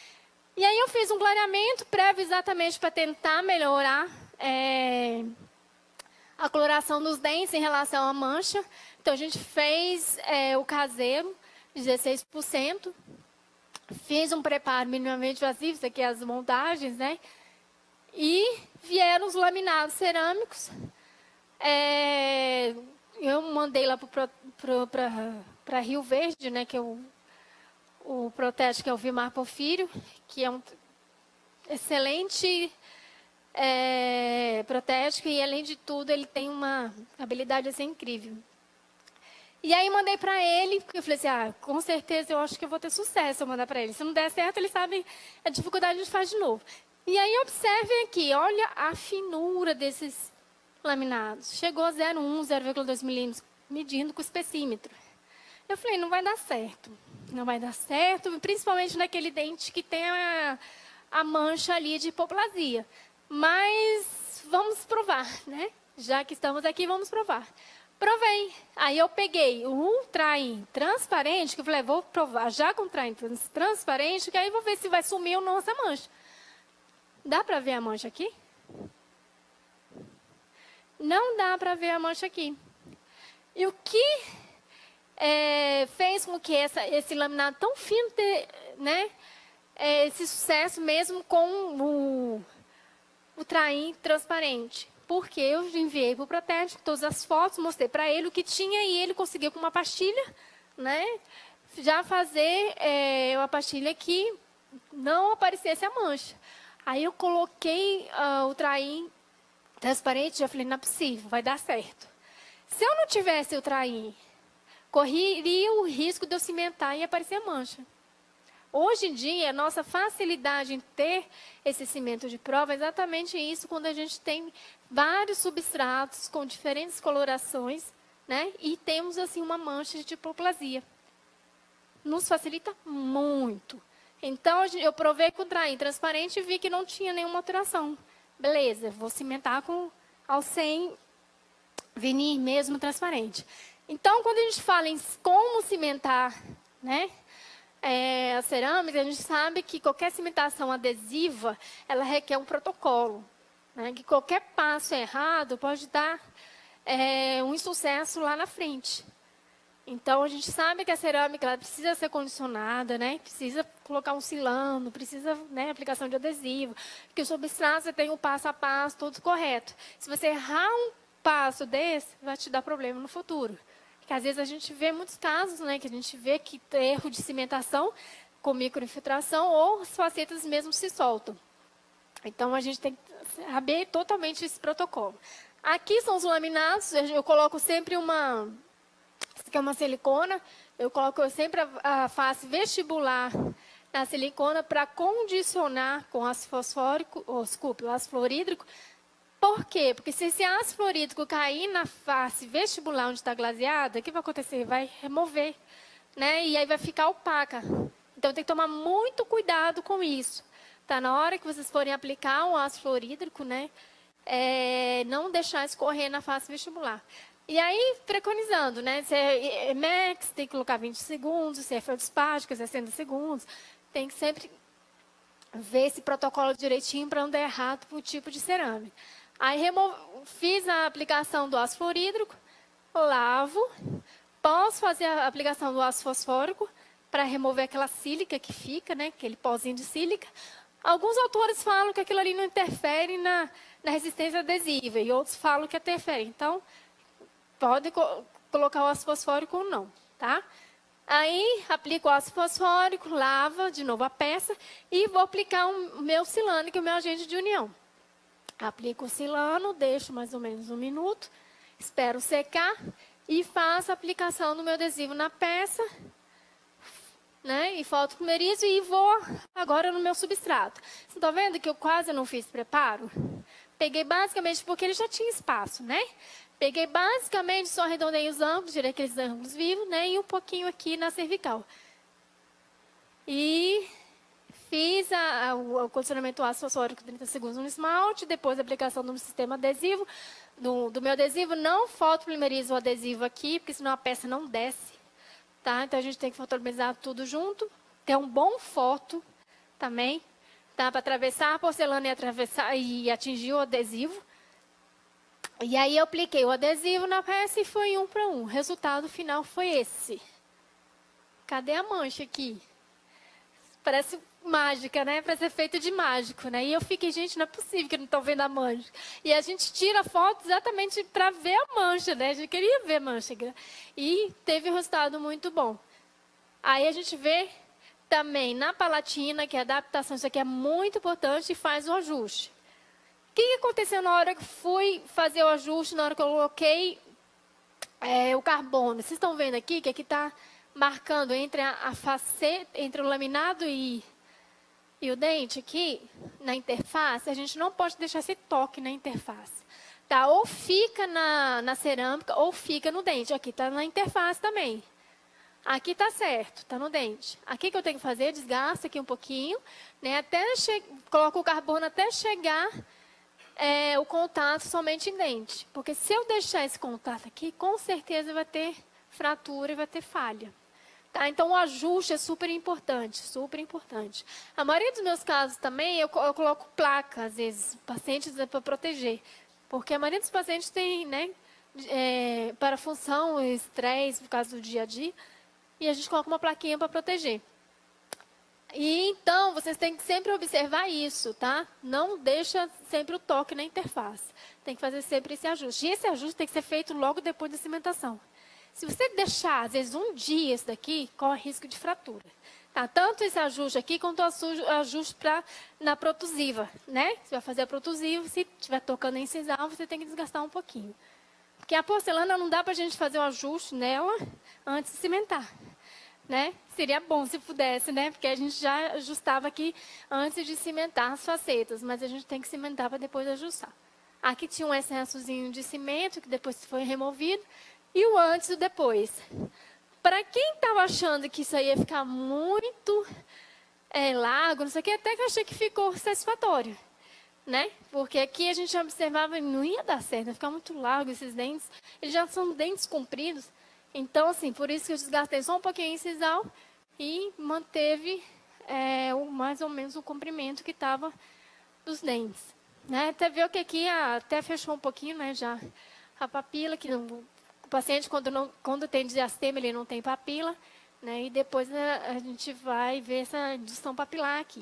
E aí eu fiz um clareamento prévio exatamente para tentar melhorar é, a coloração dos dentes em relação à mancha. Então, a gente fez é, o caseiro, dezesseis por cento. Fiz um preparo minimamente invasivo, isso aqui é as montagens, né? E vieram os laminados cerâmicos. É, eu mandei lá para Rio Verde, né, que é o, o protético, que é o Vimar Porfírio, que é um excelente é, protético e, além de tudo, ele tem uma habilidade assim, incrível. E aí mandei para ele, porque eu falei assim, ah, com certeza eu acho que eu vou ter sucesso se eu mandar para ele. Se não der certo, ele sabe a dificuldade, a gente faz de novo. E aí observem aqui, olha a finura desses laminados. Chegou a zero vírgula um, zero vírgula dois milímetros, medindo com o espessímetro. Eu falei, não vai dar certo. Não vai dar certo, principalmente naquele dente que tem a, a mancha ali de hipoplasia. Mas vamos provar, né? Já que estamos aqui, vamos provar. Provei. Aí eu peguei o traim transparente, que eu falei, vou provar já com o traim transparente, que aí vou ver se vai sumir ou não essa mancha. Dá para ver a mancha aqui? Não dá para ver a mancha aqui. E o que é, fez com que essa, esse laminado tão fino, ter, né, é, esse sucesso mesmo com o, o traim transparente? Porque eu enviei para o protético todas as fotos, mostrei para ele o que tinha e ele conseguiu com uma pastilha, né, já fazer é, uma pastilha que não aparecesse a mancha. Aí eu coloquei uh, o traim transparente, já falei, não é possível, vai dar certo. Se eu não tivesse o traim, correria o risco de eu cimentar e aparecer a mancha. Hoje em dia, a nossa facilidade em ter esse cimento de prova é exatamente isso, quando a gente tem vários substratos com diferentes colorações, né? E temos, assim, uma mancha de hipoplasia. Nos facilita muito. Então, eu provei com o traim transparente e vi que não tinha nenhuma alteração. Beleza, vou cimentar com alcém vinil mesmo transparente. Então, quando a gente fala em como cimentar, né? É, a cerâmica, a gente sabe que qualquer cimentação adesiva, ela requer um protocolo, né? Que qualquer passo errado pode dar é, um insucesso lá na frente. Então, a gente sabe que a cerâmica ela precisa ser condicionada, né? Precisa colocar um silano, precisa, né, aplicação de adesivo, que o substrato você tem o passo a passo, tudo correto. Se você errar um passo desse, vai te dar problema no futuro. Que às vezes a gente vê muitos casos, né, que a gente vê que tem erro de cimentação com microinfiltração ou as facetas mesmo se soltam. Então, a gente tem que saber totalmente esse protocolo. Aqui são os laminados, eu coloco sempre uma, essa aqui é uma silicona, eu coloco sempre a, a face vestibular na silicona para condicionar com ácido fosfórico, ou desculpe, o ácido fluorídrico. Por quê? Porque se esse ácido fluorídrico cair na face vestibular onde está glaseada, o que vai acontecer? Vai remover, né? E aí vai ficar opaca. Então, tem que tomar muito cuidado com isso. Tá? Na hora que vocês forem aplicar um ácido fluorídrico, né? É, não deixar escorrer na face vestibular. E aí, preconizando, né? Se é Max, tem que colocar vinte segundos. Se é feldspática, sessenta segundos. Tem que sempre ver esse protocolo direitinho para não dar errado para o tipo de cerâmica. Aí, remo... fiz a aplicação do ácido fluorídrico, lavo, posso fazer a aplicação do ácido fosfórico para remover aquela sílica que fica, né, aquele pozinho de sílica. Alguns autores falam que aquilo ali não interfere na, na resistência adesiva e outros falam que interfere. Então, pode co colocar o ácido fosfórico ou não, tá? Aí, aplico o ácido fosfórico, lava de novo a peça e vou aplicar o meu silano, que é o meu agente de união. Aplico o silano, deixo mais ou menos um minuto, espero secar e faço a aplicação do meu adesivo na peça, né? E falta o primeirismo e vou agora no meu substrato. Vocês estão vendo que eu quase não fiz preparo? Peguei basicamente porque ele já tinha espaço, né? Peguei basicamente, só arredondei os ângulos, tirei aqueles ângulos vivos, né? E um pouquinho aqui na cervical. E fiz a, a, o condicionamento ácido fosfórico trinta segundos no esmalte, depois a aplicação do sistema adesivo, do, do meu adesivo. Não fotopolimerizo o adesivo aqui, porque senão a peça não desce. Tá? Então, a gente tem que fotopolimerizar tudo junto. Ter um bom foto também, tá? Para atravessar a porcelana e, atravessar, e atingir o adesivo. E aí, eu apliquei o adesivo na peça e foi um para um. O resultado final foi esse. Cadê a mancha aqui? Parece mágica, né? Parece efeito de mágico, né? E eu fiquei, gente, não é possível que não estão vendo a mancha. E a gente tira a foto exatamente para ver a mancha, né? A gente queria ver a mancha. E teve um resultado muito bom. Aí a gente vê também na palatina, que a adaptação, isso aqui é muito importante, e faz o ajuste. O que aconteceu na hora que fui fazer o ajuste, na hora que eu coloquei é, o carbono? Vocês estão vendo aqui que aqui está marcando entre a, a faceta, entre o laminado e, e o dente aqui, na interface, a gente não pode deixar esse toque na interface. Tá? Ou fica na, na cerâmica, ou fica no dente. Aqui está na interface também. Aqui está certo, está no dente. Aqui que eu tenho que fazer, desgasta aqui um pouquinho, né? Até che... coloco o carbono até chegar é, o contato somente em dente. Porque se eu deixar esse contato aqui, com certeza vai ter fratura e vai ter falha. Tá? Então, o ajuste é super importante, super importante. A maioria dos meus casos também, eu, eu coloco placa, às vezes, pacientes é para proteger. Porque a maioria dos pacientes tem, né, é, para função, estresse, por causa do dia a dia, e a gente coloca uma plaquinha para proteger. E, então, vocês têm que sempre observar isso, tá? Não deixa sempre o toque na interface. Tem que fazer sempre esse ajuste. E esse ajuste tem que ser feito logo depois da cimentação. Se você deixar, às vezes, um dia isso daqui, corre risco de fratura. Tá? Tanto esse ajuste aqui, quanto o ajuste pra, na protusiva, né? Você vai fazer a protusiva, se estiver tocando em sisal, você tem que desgastar um pouquinho. Porque a porcelana não dá para a gente fazer o ajuste nela antes de cimentar, né? Seria bom se pudesse, né? Porque a gente já ajustava aqui antes de cimentar as facetas, mas a gente tem que cimentar para depois ajustar. Aqui tinha um excessozinho de cimento, que depois foi removido, e o antes e o depois. Para quem estava achando que isso aí ia ficar muito é, largo, não sei o que, até que eu achei que ficou satisfatório, né? Porque aqui a gente observava e não ia dar certo, ia ficar muito largo esses dentes. Eles já são dentes compridos. Então, assim, por isso que eu desgastei só um pouquinho em sisal e manteve é, o, mais ou menos o comprimento que estava dos dentes. Né? Até viu que aqui a, até fechou um pouquinho, né, já a papila, que não, o paciente, quando, não, quando tem diastema, ele não tem papila, né, e depois a, a gente vai ver essa indução papilar aqui.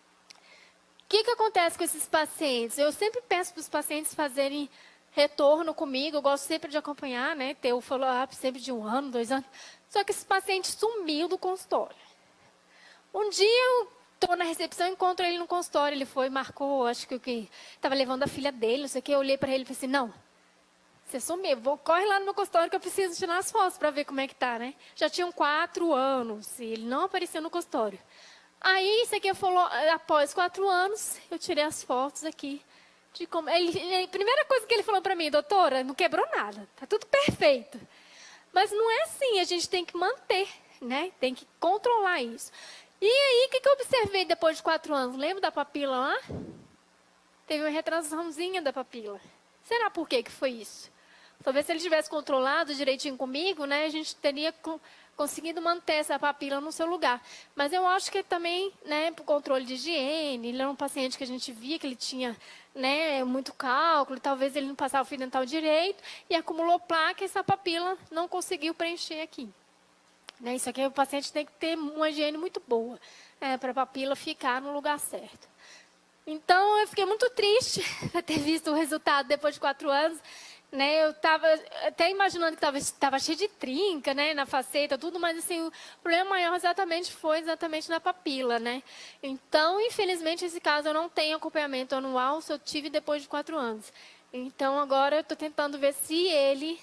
O que, que acontece com esses pacientes? Eu sempre peço para os pacientes fazerem retorno comigo, eu gosto sempre de acompanhar, né, ter o follow-up sempre de um ano, dois anos. Só que esse paciente sumiu do consultório. Um dia eu estou na recepção, encontro ele no consultório, ele foi, marcou, acho que o que estava levando a filha dele, não sei o que, eu olhei para ele e falei assim, não, você sumiu, vou, corre lá no meu consultório que eu preciso tirar as fotos para ver como é que tá, né? Já tinham quatro anos e ele não apareceu no consultório. Aí, isso aqui falou, após quatro anos, eu tirei as fotos aqui. De como, ele, ele, a primeira coisa que ele falou para mim, doutora, não quebrou nada, tá tudo perfeito. Mas não é assim, a gente tem que manter, né? Tem que controlar isso. E aí, o que, que eu observei depois de quatro anos? Lembra da papila lá? Teve uma retraçãozinha da papila. Será por que que foi isso? Talvez se ele tivesse controlado direitinho comigo, né, a gente teria co conseguido manter essa papila no seu lugar. Mas eu acho que também, né, por controle de higiene, ele era um paciente que a gente via que ele tinha, né, muito cálculo, talvez ele não passava o fio dental direito, e acumulou placa e essa papila não conseguiu preencher aqui. Né, isso aqui o paciente tem que ter uma higiene muito boa, é, para a papila ficar no lugar certo. Então, eu fiquei muito triste por ter visto o resultado depois de quatro anos. Né, eu estava até imaginando que estava cheio de trinca, né, na faceta, tudo, mas assim, o problema maior exatamente foi exatamente na papila, né? Então, infelizmente, esse caso eu não tenho acompanhamento anual, só tive depois de quatro anos. Então, agora eu estou tentando ver se ele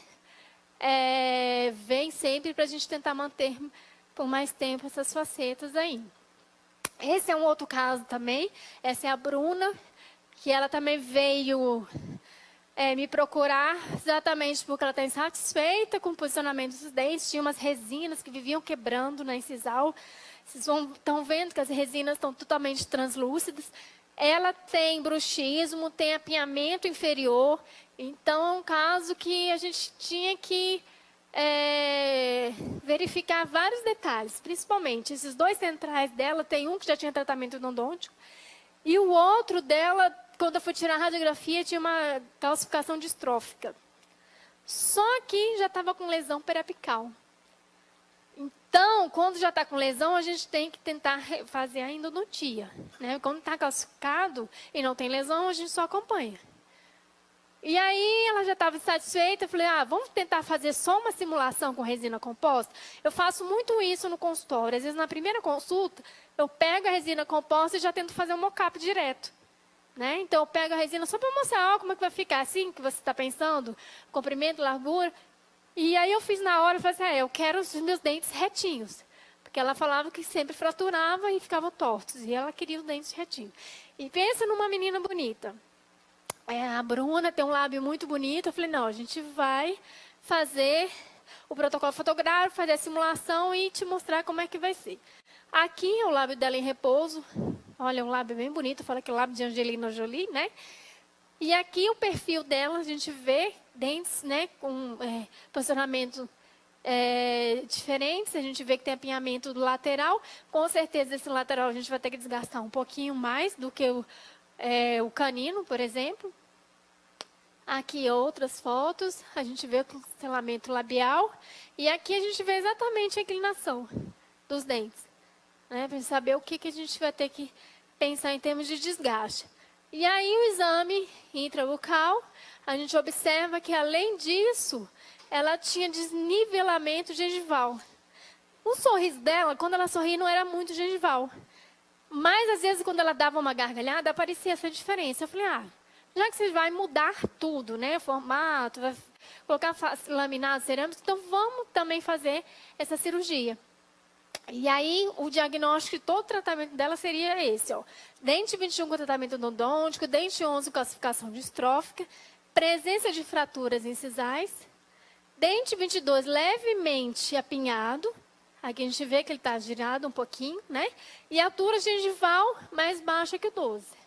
é, vem sempre para a gente tentar manter por mais tempo essas facetas aí. Esse é um outro caso também, essa é a Bruna, que ela também veio... É, me procurar exatamente porque ela está insatisfeita com o posicionamento dos dentes. Tinha umas resinas que viviam quebrando na incisal. Vocês estão vendo que as resinas estão totalmente translúcidas. Ela tem bruxismo, tem apinhamento inferior. Então, é um caso que a gente tinha que é, verificar vários detalhes. Principalmente, esses dois centrais dela, tem um que já tinha tratamento endodôntico. E o outro dela... Quando eu fui tirar a radiografia, tinha uma calcificação distrófica. Só que já estava com lesão periapical. Então, quando já está com lesão, a gente tem que tentar fazer a endodontia, né? Quando está calcificado e não tem lesão, a gente só acompanha. E aí, ela já estava insatisfeita, eu falei, ah, vamos tentar fazer só uma simulação com resina composta? Eu faço muito isso no consultório. Às vezes, na primeira consulta, eu pego a resina composta e já tento fazer um mock-up direto. Né? Então, eu pego a resina só para mostrar ó, como é que vai ficar, assim que você está pensando, comprimento, largura. E aí eu fiz na hora, eu falei assim, ah, eu quero os meus dentes retinhos. Porque ela falava que sempre fraturava e ficava tortos. E ela queria os dentes retinhos. E pensa numa menina bonita. É, a Bruna tem um lábio muito bonito. Eu falei, não, a gente vai fazer o protocolo fotográfico, fazer a simulação e te mostrar como é que vai ser. Aqui é o lábio dela em repouso. Olha, um lábio bem bonito. Fala que é o lábio de Angelina Jolie, né? E aqui o perfil dela, a gente vê dentes, né, com é, posicionamento é, diferentes. A gente vê que tem apinhamento do lateral. Com certeza, esse lateral a gente vai ter que desgastar um pouquinho mais do que o, é, o canino, por exemplo. Aqui outras fotos, a gente vê o cancelamento labial. E aqui a gente vê exatamente a inclinação dos dentes. Né, para saber o que, que a gente vai ter que pensar em termos de desgaste. E aí o exame intrabucal, a gente observa que, além disso, ela tinha desnivelamento gengival. O sorriso dela, quando ela sorria, não era muito gengival. Mas, às vezes, quando ela dava uma gargalhada, aparecia essa diferença. Eu falei, ah, já que você vai mudar tudo, né, formato, vai colocar laminado cerâmico, então vamos também fazer essa cirurgia. E aí, o diagnóstico de todo o tratamento dela seria esse, ó. Dente vinte e um com tratamento endodôntico, dente onze com calcificação distrófica, presença de fraturas incisais, dente vinte e dois levemente apinhado, aqui a gente vê que ele está girado um pouquinho, né? E a altura gengival mais baixa que o doze.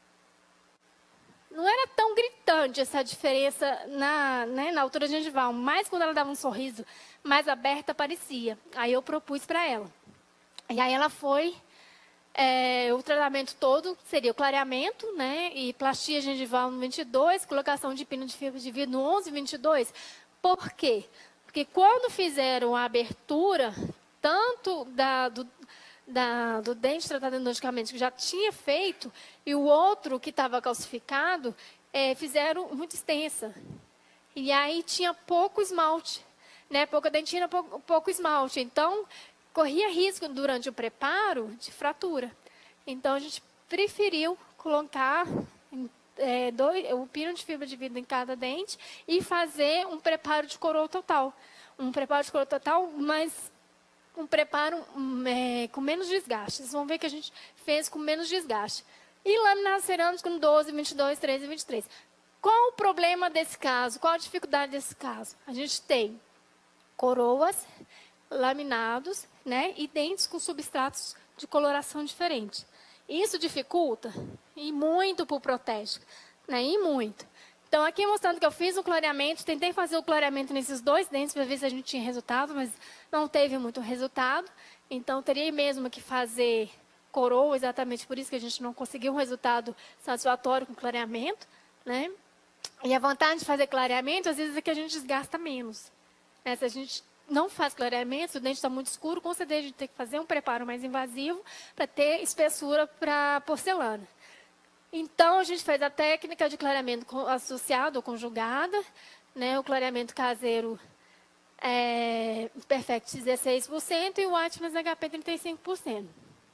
Não era tão gritante essa diferença na, né, na altura gengival, mas quando ela dava um sorriso mais aberto, aparecia. Aí eu propus para ela. E aí ela foi, é, o tratamento todo seria o clareamento, né, e plastia gengival no vinte e dois, colocação de pino de fibra de vidro no onze, vinte e dois. Por quê? Porque quando fizeram a abertura, tanto da, do, Da, do dente tratado endodonticamente, que já tinha feito, e o outro que estava calcificado, é, fizeram muito extensa. E aí tinha pouco esmalte, né? Pouca dentina, pouco, pouco esmalte. Então, corria risco durante o preparo de fratura. Então, a gente preferiu colocar é, dois, o pino de fibra de vidro em cada dente e fazer um preparo de coroa total. Um preparo de coroa total, mas um preparo é, com menos desgaste. Vocês vão ver que a gente fez com menos desgaste. E laminado cerâmico no doze, vinte e dois, treze e vinte e três. Qual o problema desse caso? Qual a dificuldade desse caso? A gente tem coroas, laminados, né, e dentes com substratos de coloração diferente. Isso dificulta? E muito para o protético. Né, e muito. Então, aqui mostrando que eu fiz o clareamento, tentei fazer o clareamento nesses dois dentes para ver se a gente tinha resultado, mas não teve muito resultado. Então, teria mesmo que fazer coroa, exatamente por isso que a gente não conseguiu um resultado satisfatório com clareamento. Né? E a vantagem de fazer clareamento, às vezes, é que a gente desgasta menos. Né? Se a gente não faz clareamento, se o dente está muito escuro, com certeza a gente tem que fazer um preparo mais invasivo para ter espessura para porcelana. Então, a gente fez a técnica de clareamento associado ou conjugada, né? O clareamento caseiro é, Perfect dezesseis por cento e o Whitemas H P trinta e cinco por cento.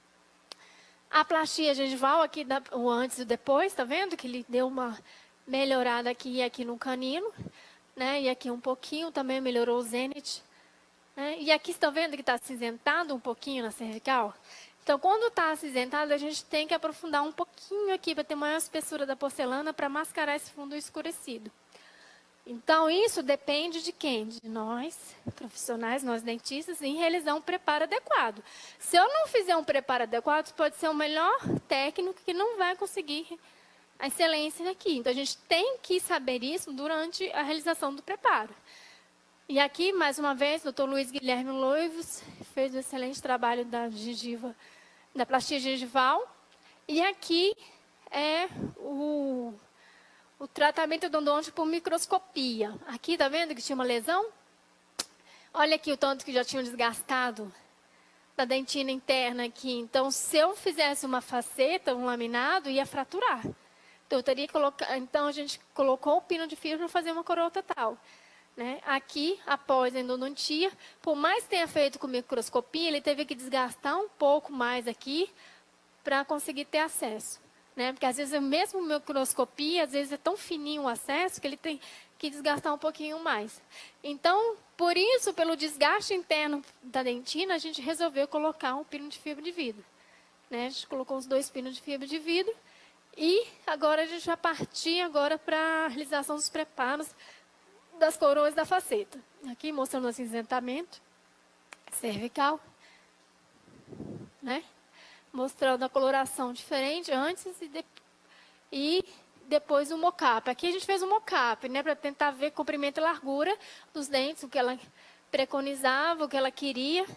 A plastia gengival, aqui da, o antes e o depois, tá vendo? Que ele deu uma melhorada aqui e aqui no canino, né? E aqui um pouquinho, também melhorou o zenith. Né? E aqui, estão vendo que está acinzentado um pouquinho na cervical? Então, quando está acinzentado, a gente tem que aprofundar um pouquinho aqui para ter maior espessura da porcelana para mascarar esse fundo escurecido. Então, isso depende de quem? De nós, profissionais, nós dentistas, em realizar um preparo adequado. Se eu não fizer um preparo adequado, pode ser o melhor técnico que não vai conseguir a excelência aqui. Então, a gente tem que saber isso durante a realização do preparo. E aqui, mais uma vez, o doutor Luiz Guilherme Loivos fez um excelente trabalho da gengiva, da plastia gengival. E aqui é o, o tratamento odontológico por microscopia. Aqui, tá vendo que tinha uma lesão? Olha aqui o tanto que já tinham desgastado da dentina interna aqui. Então, se eu fizesse uma faceta, um laminado, ia fraturar. Então, eu teria que colocar, então a gente colocou o pino de fibra para fazer uma coroa total. Né? Aqui, após a endodontia, por mais que tenha feito com microscopia, ele teve que desgastar um pouco mais aqui para conseguir ter acesso. Né? Porque, às vezes, mesmo microscopia, às vezes é tão fininho o acesso que ele tem que desgastar um pouquinho mais. Então, por isso, pelo desgaste interno da dentina, a gente resolveu colocar um pino de fibra de vidro. Né? A gente colocou os dois pinos de fibra de vidro e agora a gente vai partir agora para a realização dos preparos das coroas da faceta. Aqui mostrando o acinzentamento cervical, né? Mostrando a coloração diferente antes e, de, e depois o mocap. Aqui a gente fez um mocap, né, para tentar ver comprimento e largura dos dentes, o que ela preconizava, o que ela queria.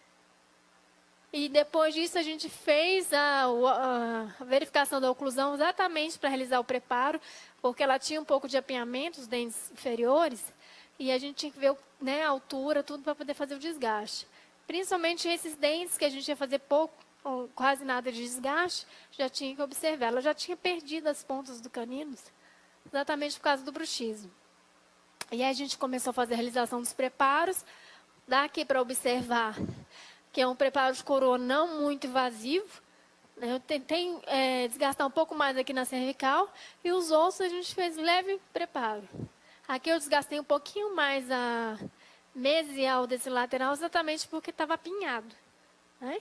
E depois disso a gente fez a, a verificação da oclusão exatamente para realizar o preparo, porque ela tinha um pouco de apinhamento, os dentes inferiores, e a gente tinha que ver, né, a altura, tudo para poder fazer o desgaste. Principalmente esses dentes que a gente ia fazer pouco, ou quase nada de desgaste, já tinha que observar. Ela já tinha perdido as pontas do caninos, exatamente por causa do bruxismo. E aí a gente começou a fazer a realização dos preparos. Dá aqui para observar que é um preparo de coroa não muito invasivo. Eu tentei é, desgastar um pouco mais aqui na cervical. E os ossos a gente fez leve preparo. Aqui eu desgastei um pouquinho mais a mesial desse lateral, exatamente porque estava apinhado. Né?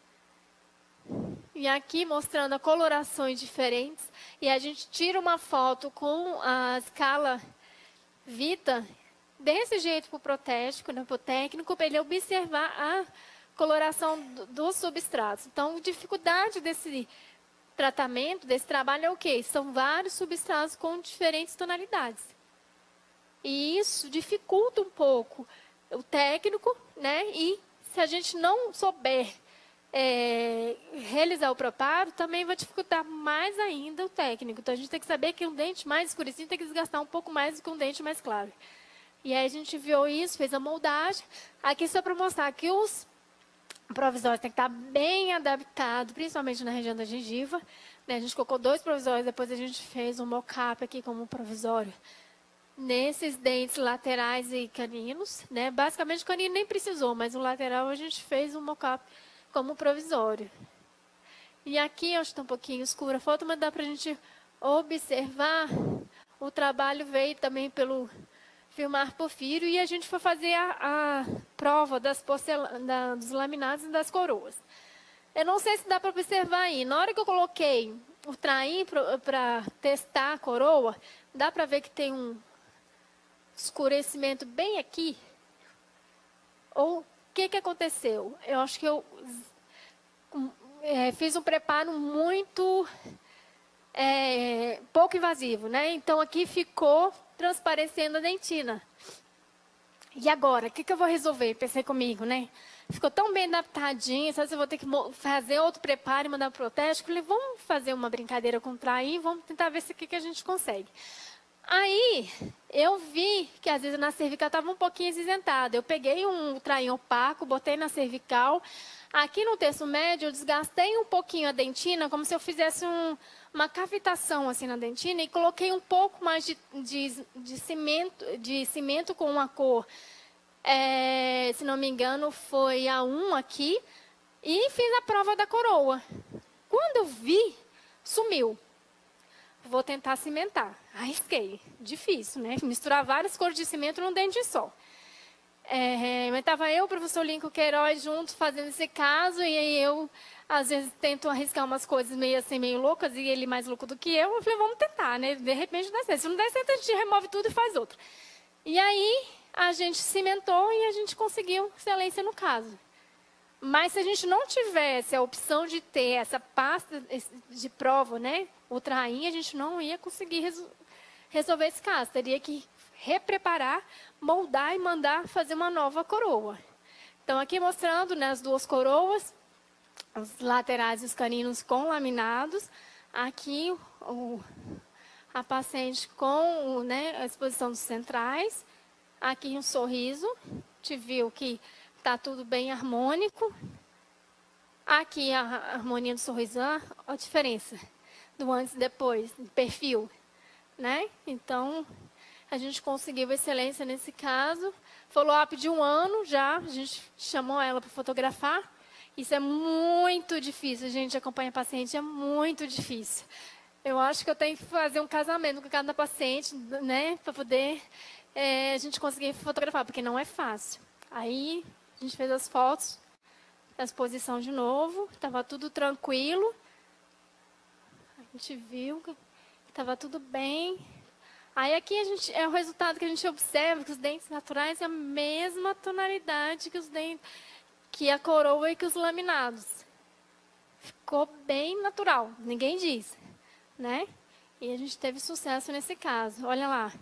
E aqui mostrando colorações diferentes. E a gente tira uma foto com a escala Vita, desse jeito para o protético, né, para o técnico, para ele observar a coloração do, dos substratos. Então, a dificuldade desse tratamento, desse trabalho é o quê? São vários substratos com diferentes tonalidades. E isso dificulta um pouco o técnico, né? E se a gente não souber É, realizar o preparo, também vai dificultar mais ainda o técnico. Então, a gente tem que saber que um dente mais escurecido tem que desgastar um pouco mais do que um dente mais claro. E aí, a gente viu isso, fez a moldagem. Aqui, só para mostrar que os provisórios têm que estar bem adaptados, principalmente na região da gengiva. Né? A gente colocou dois provisórios, depois a gente fez um mocap aqui como provisório. Nesses dentes laterais e caninos. Né? Basicamente, o canino nem precisou, mas o lateral a gente fez um mocap como provisório. E aqui, acho que está um pouquinho escura a foto, mas dá para a gente observar. O trabalho veio também pelo Filmar Porfírio e a gente foi fazer a, a prova das da, dos laminados e das coroas. Eu não sei se dá para observar aí. Na hora que eu coloquei o traim para testar a coroa, dá para ver que tem um escurecimento bem aqui. Ou o que, que aconteceu? Eu acho que eu é, fiz um preparo muito é, pouco invasivo, né? Então, aqui ficou transparecendo a dentina. E agora, o que, que eu vou resolver? Pensei comigo, né? Ficou tão bem adaptadinho, só se eu vou ter que fazer outro preparo e mandar para o protético. Falei, vamos fazer uma brincadeira com o traim, vamos tentar ver se o que, que a gente consegue. Aí, eu vi que às vezes na cervical estava um pouquinho acinzentada. Eu peguei um traim opaco, botei na cervical. Aqui no terço médio, eu desgastei um pouquinho a dentina, como se eu fizesse um, uma cavitação assim na dentina, e coloquei um pouco mais de, de, de, cimento, de cimento com uma cor, é, se não me engano, foi a um aqui, e fiz a prova da coroa. Quando eu vi, sumiu. Vou tentar cimentar. Arrisquei. Difícil, né? Misturar várias cores de cimento num dente só. É, mas estava eu e o professor Lincoln Queiroz juntos fazendo esse caso, e aí eu, às vezes, tento arriscar umas coisas meio assim, meio loucas, e ele mais louco do que eu. Eu falei, vamos tentar, né? De repente dá certo. Se não der certo, a gente remove tudo e faz outro. E aí, a gente cimentou e a gente conseguiu excelência no caso. Mas se a gente não tivesse a opção de ter essa pasta de prova, né, o traim, a gente não ia conseguir resol resolver esse caso. Teria que repreparar, moldar e mandar fazer uma nova coroa. Então, aqui mostrando, né, as duas coroas, os laterais e os caninos com laminados. Aqui, o, a paciente com, né, a exposição dos centrais. Aqui um sorriso, gente viu que está tudo bem harmônico. Aqui a harmonia do sorriso, olha a diferença do antes e depois, do perfil, né? Então, a gente conseguiu excelência nesse caso. Follow-up de um ano já, a gente chamou ela para fotografar. Isso é muito difícil, a gente acompanha paciente, é muito difícil. Eu acho que eu tenho que fazer um casamento com cada paciente, né? Para poder é, a gente conseguir fotografar, porque não é fácil. Aí, a gente fez as fotos, a exposição de novo, estava tudo tranquilo. A gente viu que estava tudo bem. Aí aqui a gente, é o resultado que a gente observa, que os dentes naturais é a mesma tonalidade que os dentes, que a coroa e que os laminados. Ficou bem natural, ninguém diz, né? E a gente teve sucesso nesse caso, olha lá.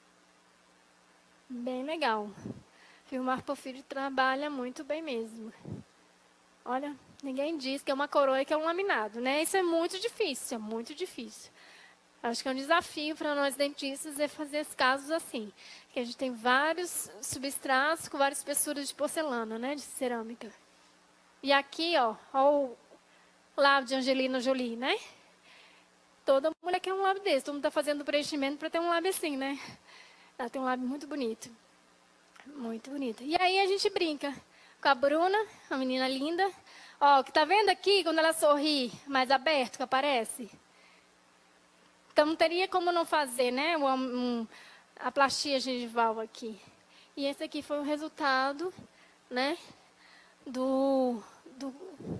Bem legal. Vilmar Porfírio trabalha muito bem mesmo. Olha, ninguém diz que é uma coroa e que é um laminado, né? Isso é muito difícil, é muito difícil. Acho que é um desafio para nós dentistas é fazer esses casos assim. Que a gente tem vários substratos com várias espessuras de porcelana, né? De cerâmica. E aqui, ó, ó o lábio de Angelina Jolie, né? Toda mulher quer um lábio desse. Todo mundo está fazendo preenchimento para ter um lábio assim, né? Ela tem um lábio muito bonito. Muito bonito. E aí a gente brinca com a Bruna, a menina linda. Ó, que tá vendo aqui, quando ela sorri mais aberto, que aparece? Então, não teria como não fazer, né, um, um, a plastia gengival aqui. E esse aqui foi o resultado, né, do, do,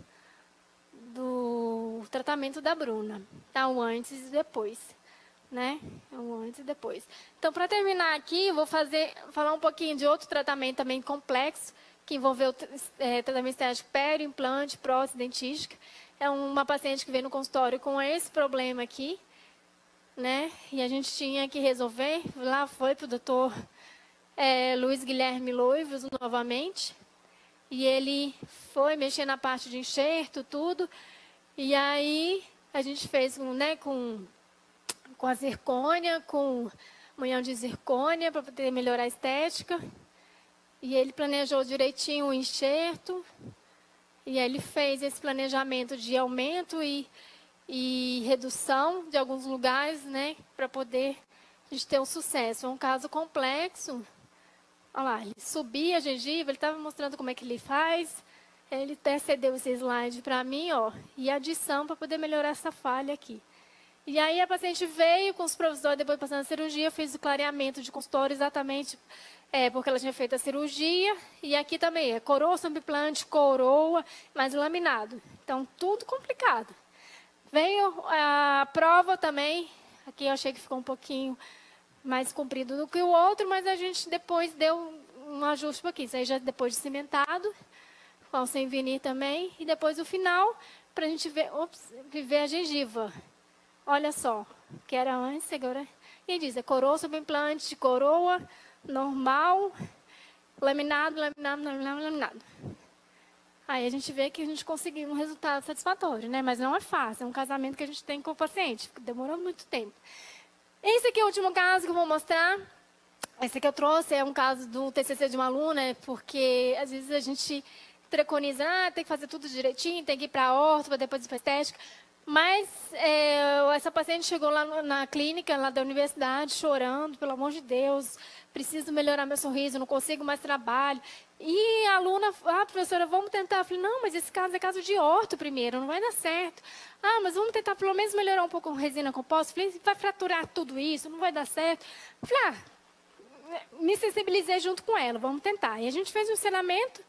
do tratamento da Bruna. Tá, o antes e depois, né, o antes e depois. Então, para terminar aqui, eu vou fazer, falar um pouquinho de outro tratamento também complexo, que envolveu é, tratamento estético pério, implante, prótese dentística. É uma paciente que veio no consultório com esse problema aqui, né? E a gente tinha que resolver. Lá foi para o doutor é, Luiz Guilherme Loivos novamente. E ele foi mexer na parte de enxerto, tudo. E aí a gente fez um, né, com, com a zircônia, com munhão de zircônia, para poder melhorar a estética. E ele planejou direitinho o enxerto. E aí ele fez esse planejamento de aumento e e redução de alguns lugares, né, para poder a gente ter um sucesso. É um caso complexo. Olha lá, ele subia a gengiva, ele estava mostrando como é que ele faz. Ele até cedeu esse slide para mim, ó, e adição para poder melhorar essa falha aqui. E aí a paciente veio com os provisórios, depois passando a cirurgia, fez o clareamento de consultório exatamente é, porque ela tinha feito a cirurgia. E aqui também é coroa sob implante, coroa, mas laminado. Então, tudo complicado. Veio a prova também, aqui eu achei que ficou um pouquinho mais comprido do que o outro, mas a gente depois deu um ajuste um pouquinho. Isso aí já depois de cimentado, com o sem vinir também. E depois o final, para a gente ver, ops, ver a gengiva. Olha só, que era antes, agora... Quem diz? É coroa sob implante, coroa, normal, laminado, laminado, laminado, laminado. Aí a gente vê que a gente conseguiu um resultado satisfatório, né? Mas não é fácil, é um casamento que a gente tem com o paciente, demorou muito tempo. Esse aqui é o último caso que eu vou mostrar. Esse que eu trouxe é um caso do T C C de uma aluna, porque às vezes a gente preconiza, ah, tem que fazer tudo direitinho, tem que ir para a orto, para depois ir para a estética. Mas é, essa paciente chegou lá na clínica, lá da universidade, chorando, pelo amor de Deus, preciso melhorar meu sorriso, não consigo mais trabalho. E a aluna, ah, professora, vamos tentar. Eu falei, não, mas esse caso é caso de orto primeiro, não vai dar certo. Ah, mas vamos tentar pelo menos melhorar um pouco com resina composta. Eu falei, vai fraturar tudo isso, não vai dar certo. Eu falei, ah, me sensibilizei junto com ela, vamos tentar. E a gente fez um ensinamento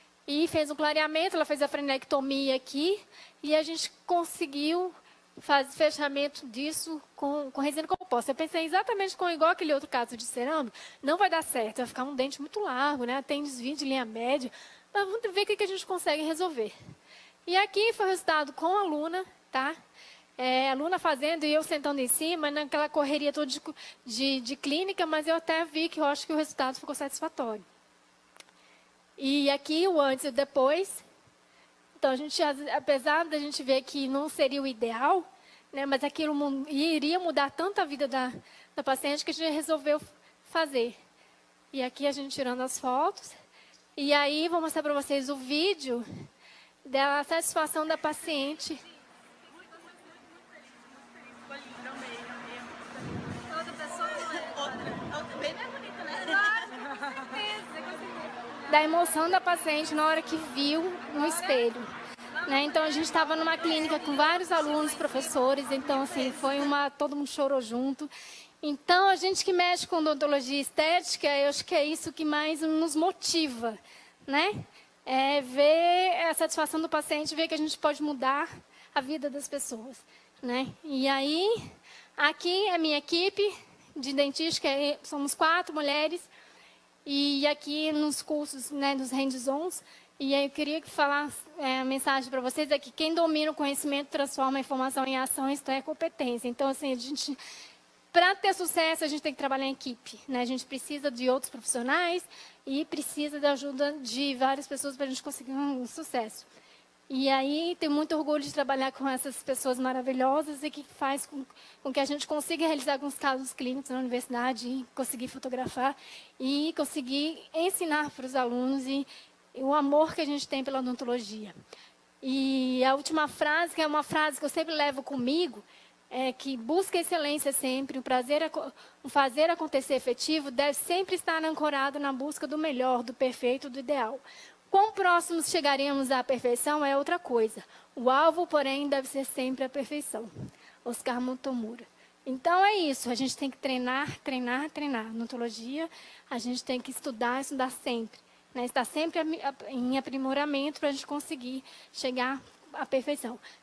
e fez um clareamento, ela fez a frenectomia aqui, e a gente conseguiu fazer fechamento disso com, com resina composta. Eu pensei exatamente com igual aquele outro caso de cerâmica, não vai dar certo, vai ficar um dente muito largo, né? Tem desvio de linha média, mas vamos ver o que a gente consegue resolver. E aqui foi o resultado com a aluna, tá? É, a aluna fazendo e eu sentando em cima, naquela correria toda de, de, de clínica, mas eu até vi que eu acho que o resultado ficou satisfatório. E aqui o antes e o depois. Então, a gente, apesar da gente ver que não seria o ideal, né, mas aquilo iria mudar tanto a vida da, da paciente que a gente resolveu fazer. E aqui a gente tirando as fotos. E aí, vou mostrar para vocês o vídeo da satisfação da paciente. Da emoção da paciente na hora que viu no espelho. Né? Então, a gente estava numa clínica com vários alunos, professores, então, assim, foi uma... todo mundo chorou junto. Então, a gente que mexe com odontologia estética, eu acho que é isso que mais nos motiva, né? É ver a satisfação do paciente, ver que a gente pode mudar a vida das pessoas, né? E aí, aqui é a minha equipe de dentística, somos quatro mulheres, e aqui nos cursos, né, dos hands-ons, e aí eu queria falar é, a mensagem para vocês é que quem domina o conhecimento transforma a informação em ação, isto é competência. Então, assim, a gente, para ter sucesso, a gente tem que trabalhar em equipe, né? A gente precisa de outros profissionais e precisa da ajuda de várias pessoas para a gente conseguir um sucesso. E aí, tenho muito orgulho de trabalhar com essas pessoas maravilhosas e que faz com, com que a gente consiga realizar alguns casos clínicos na universidade, e conseguir fotografar e conseguir ensinar para os alunos e, e o amor que a gente tem pela odontologia. E a última frase, que é uma frase que eu sempre levo comigo, é que busca excelência sempre, o prazer, o fazer acontecer efetivo deve sempre estar ancorado na busca do melhor, do perfeito, do ideal. Quão próximos chegaremos à perfeição é outra coisa. O alvo, porém, deve ser sempre a perfeição. Oscar Motomura. Então, é isso. A gente tem que treinar, treinar, treinar. Odontologia, a gente tem que estudar, estudar sempre. Né? Estar sempre em aprimoramento para a gente conseguir chegar à perfeição.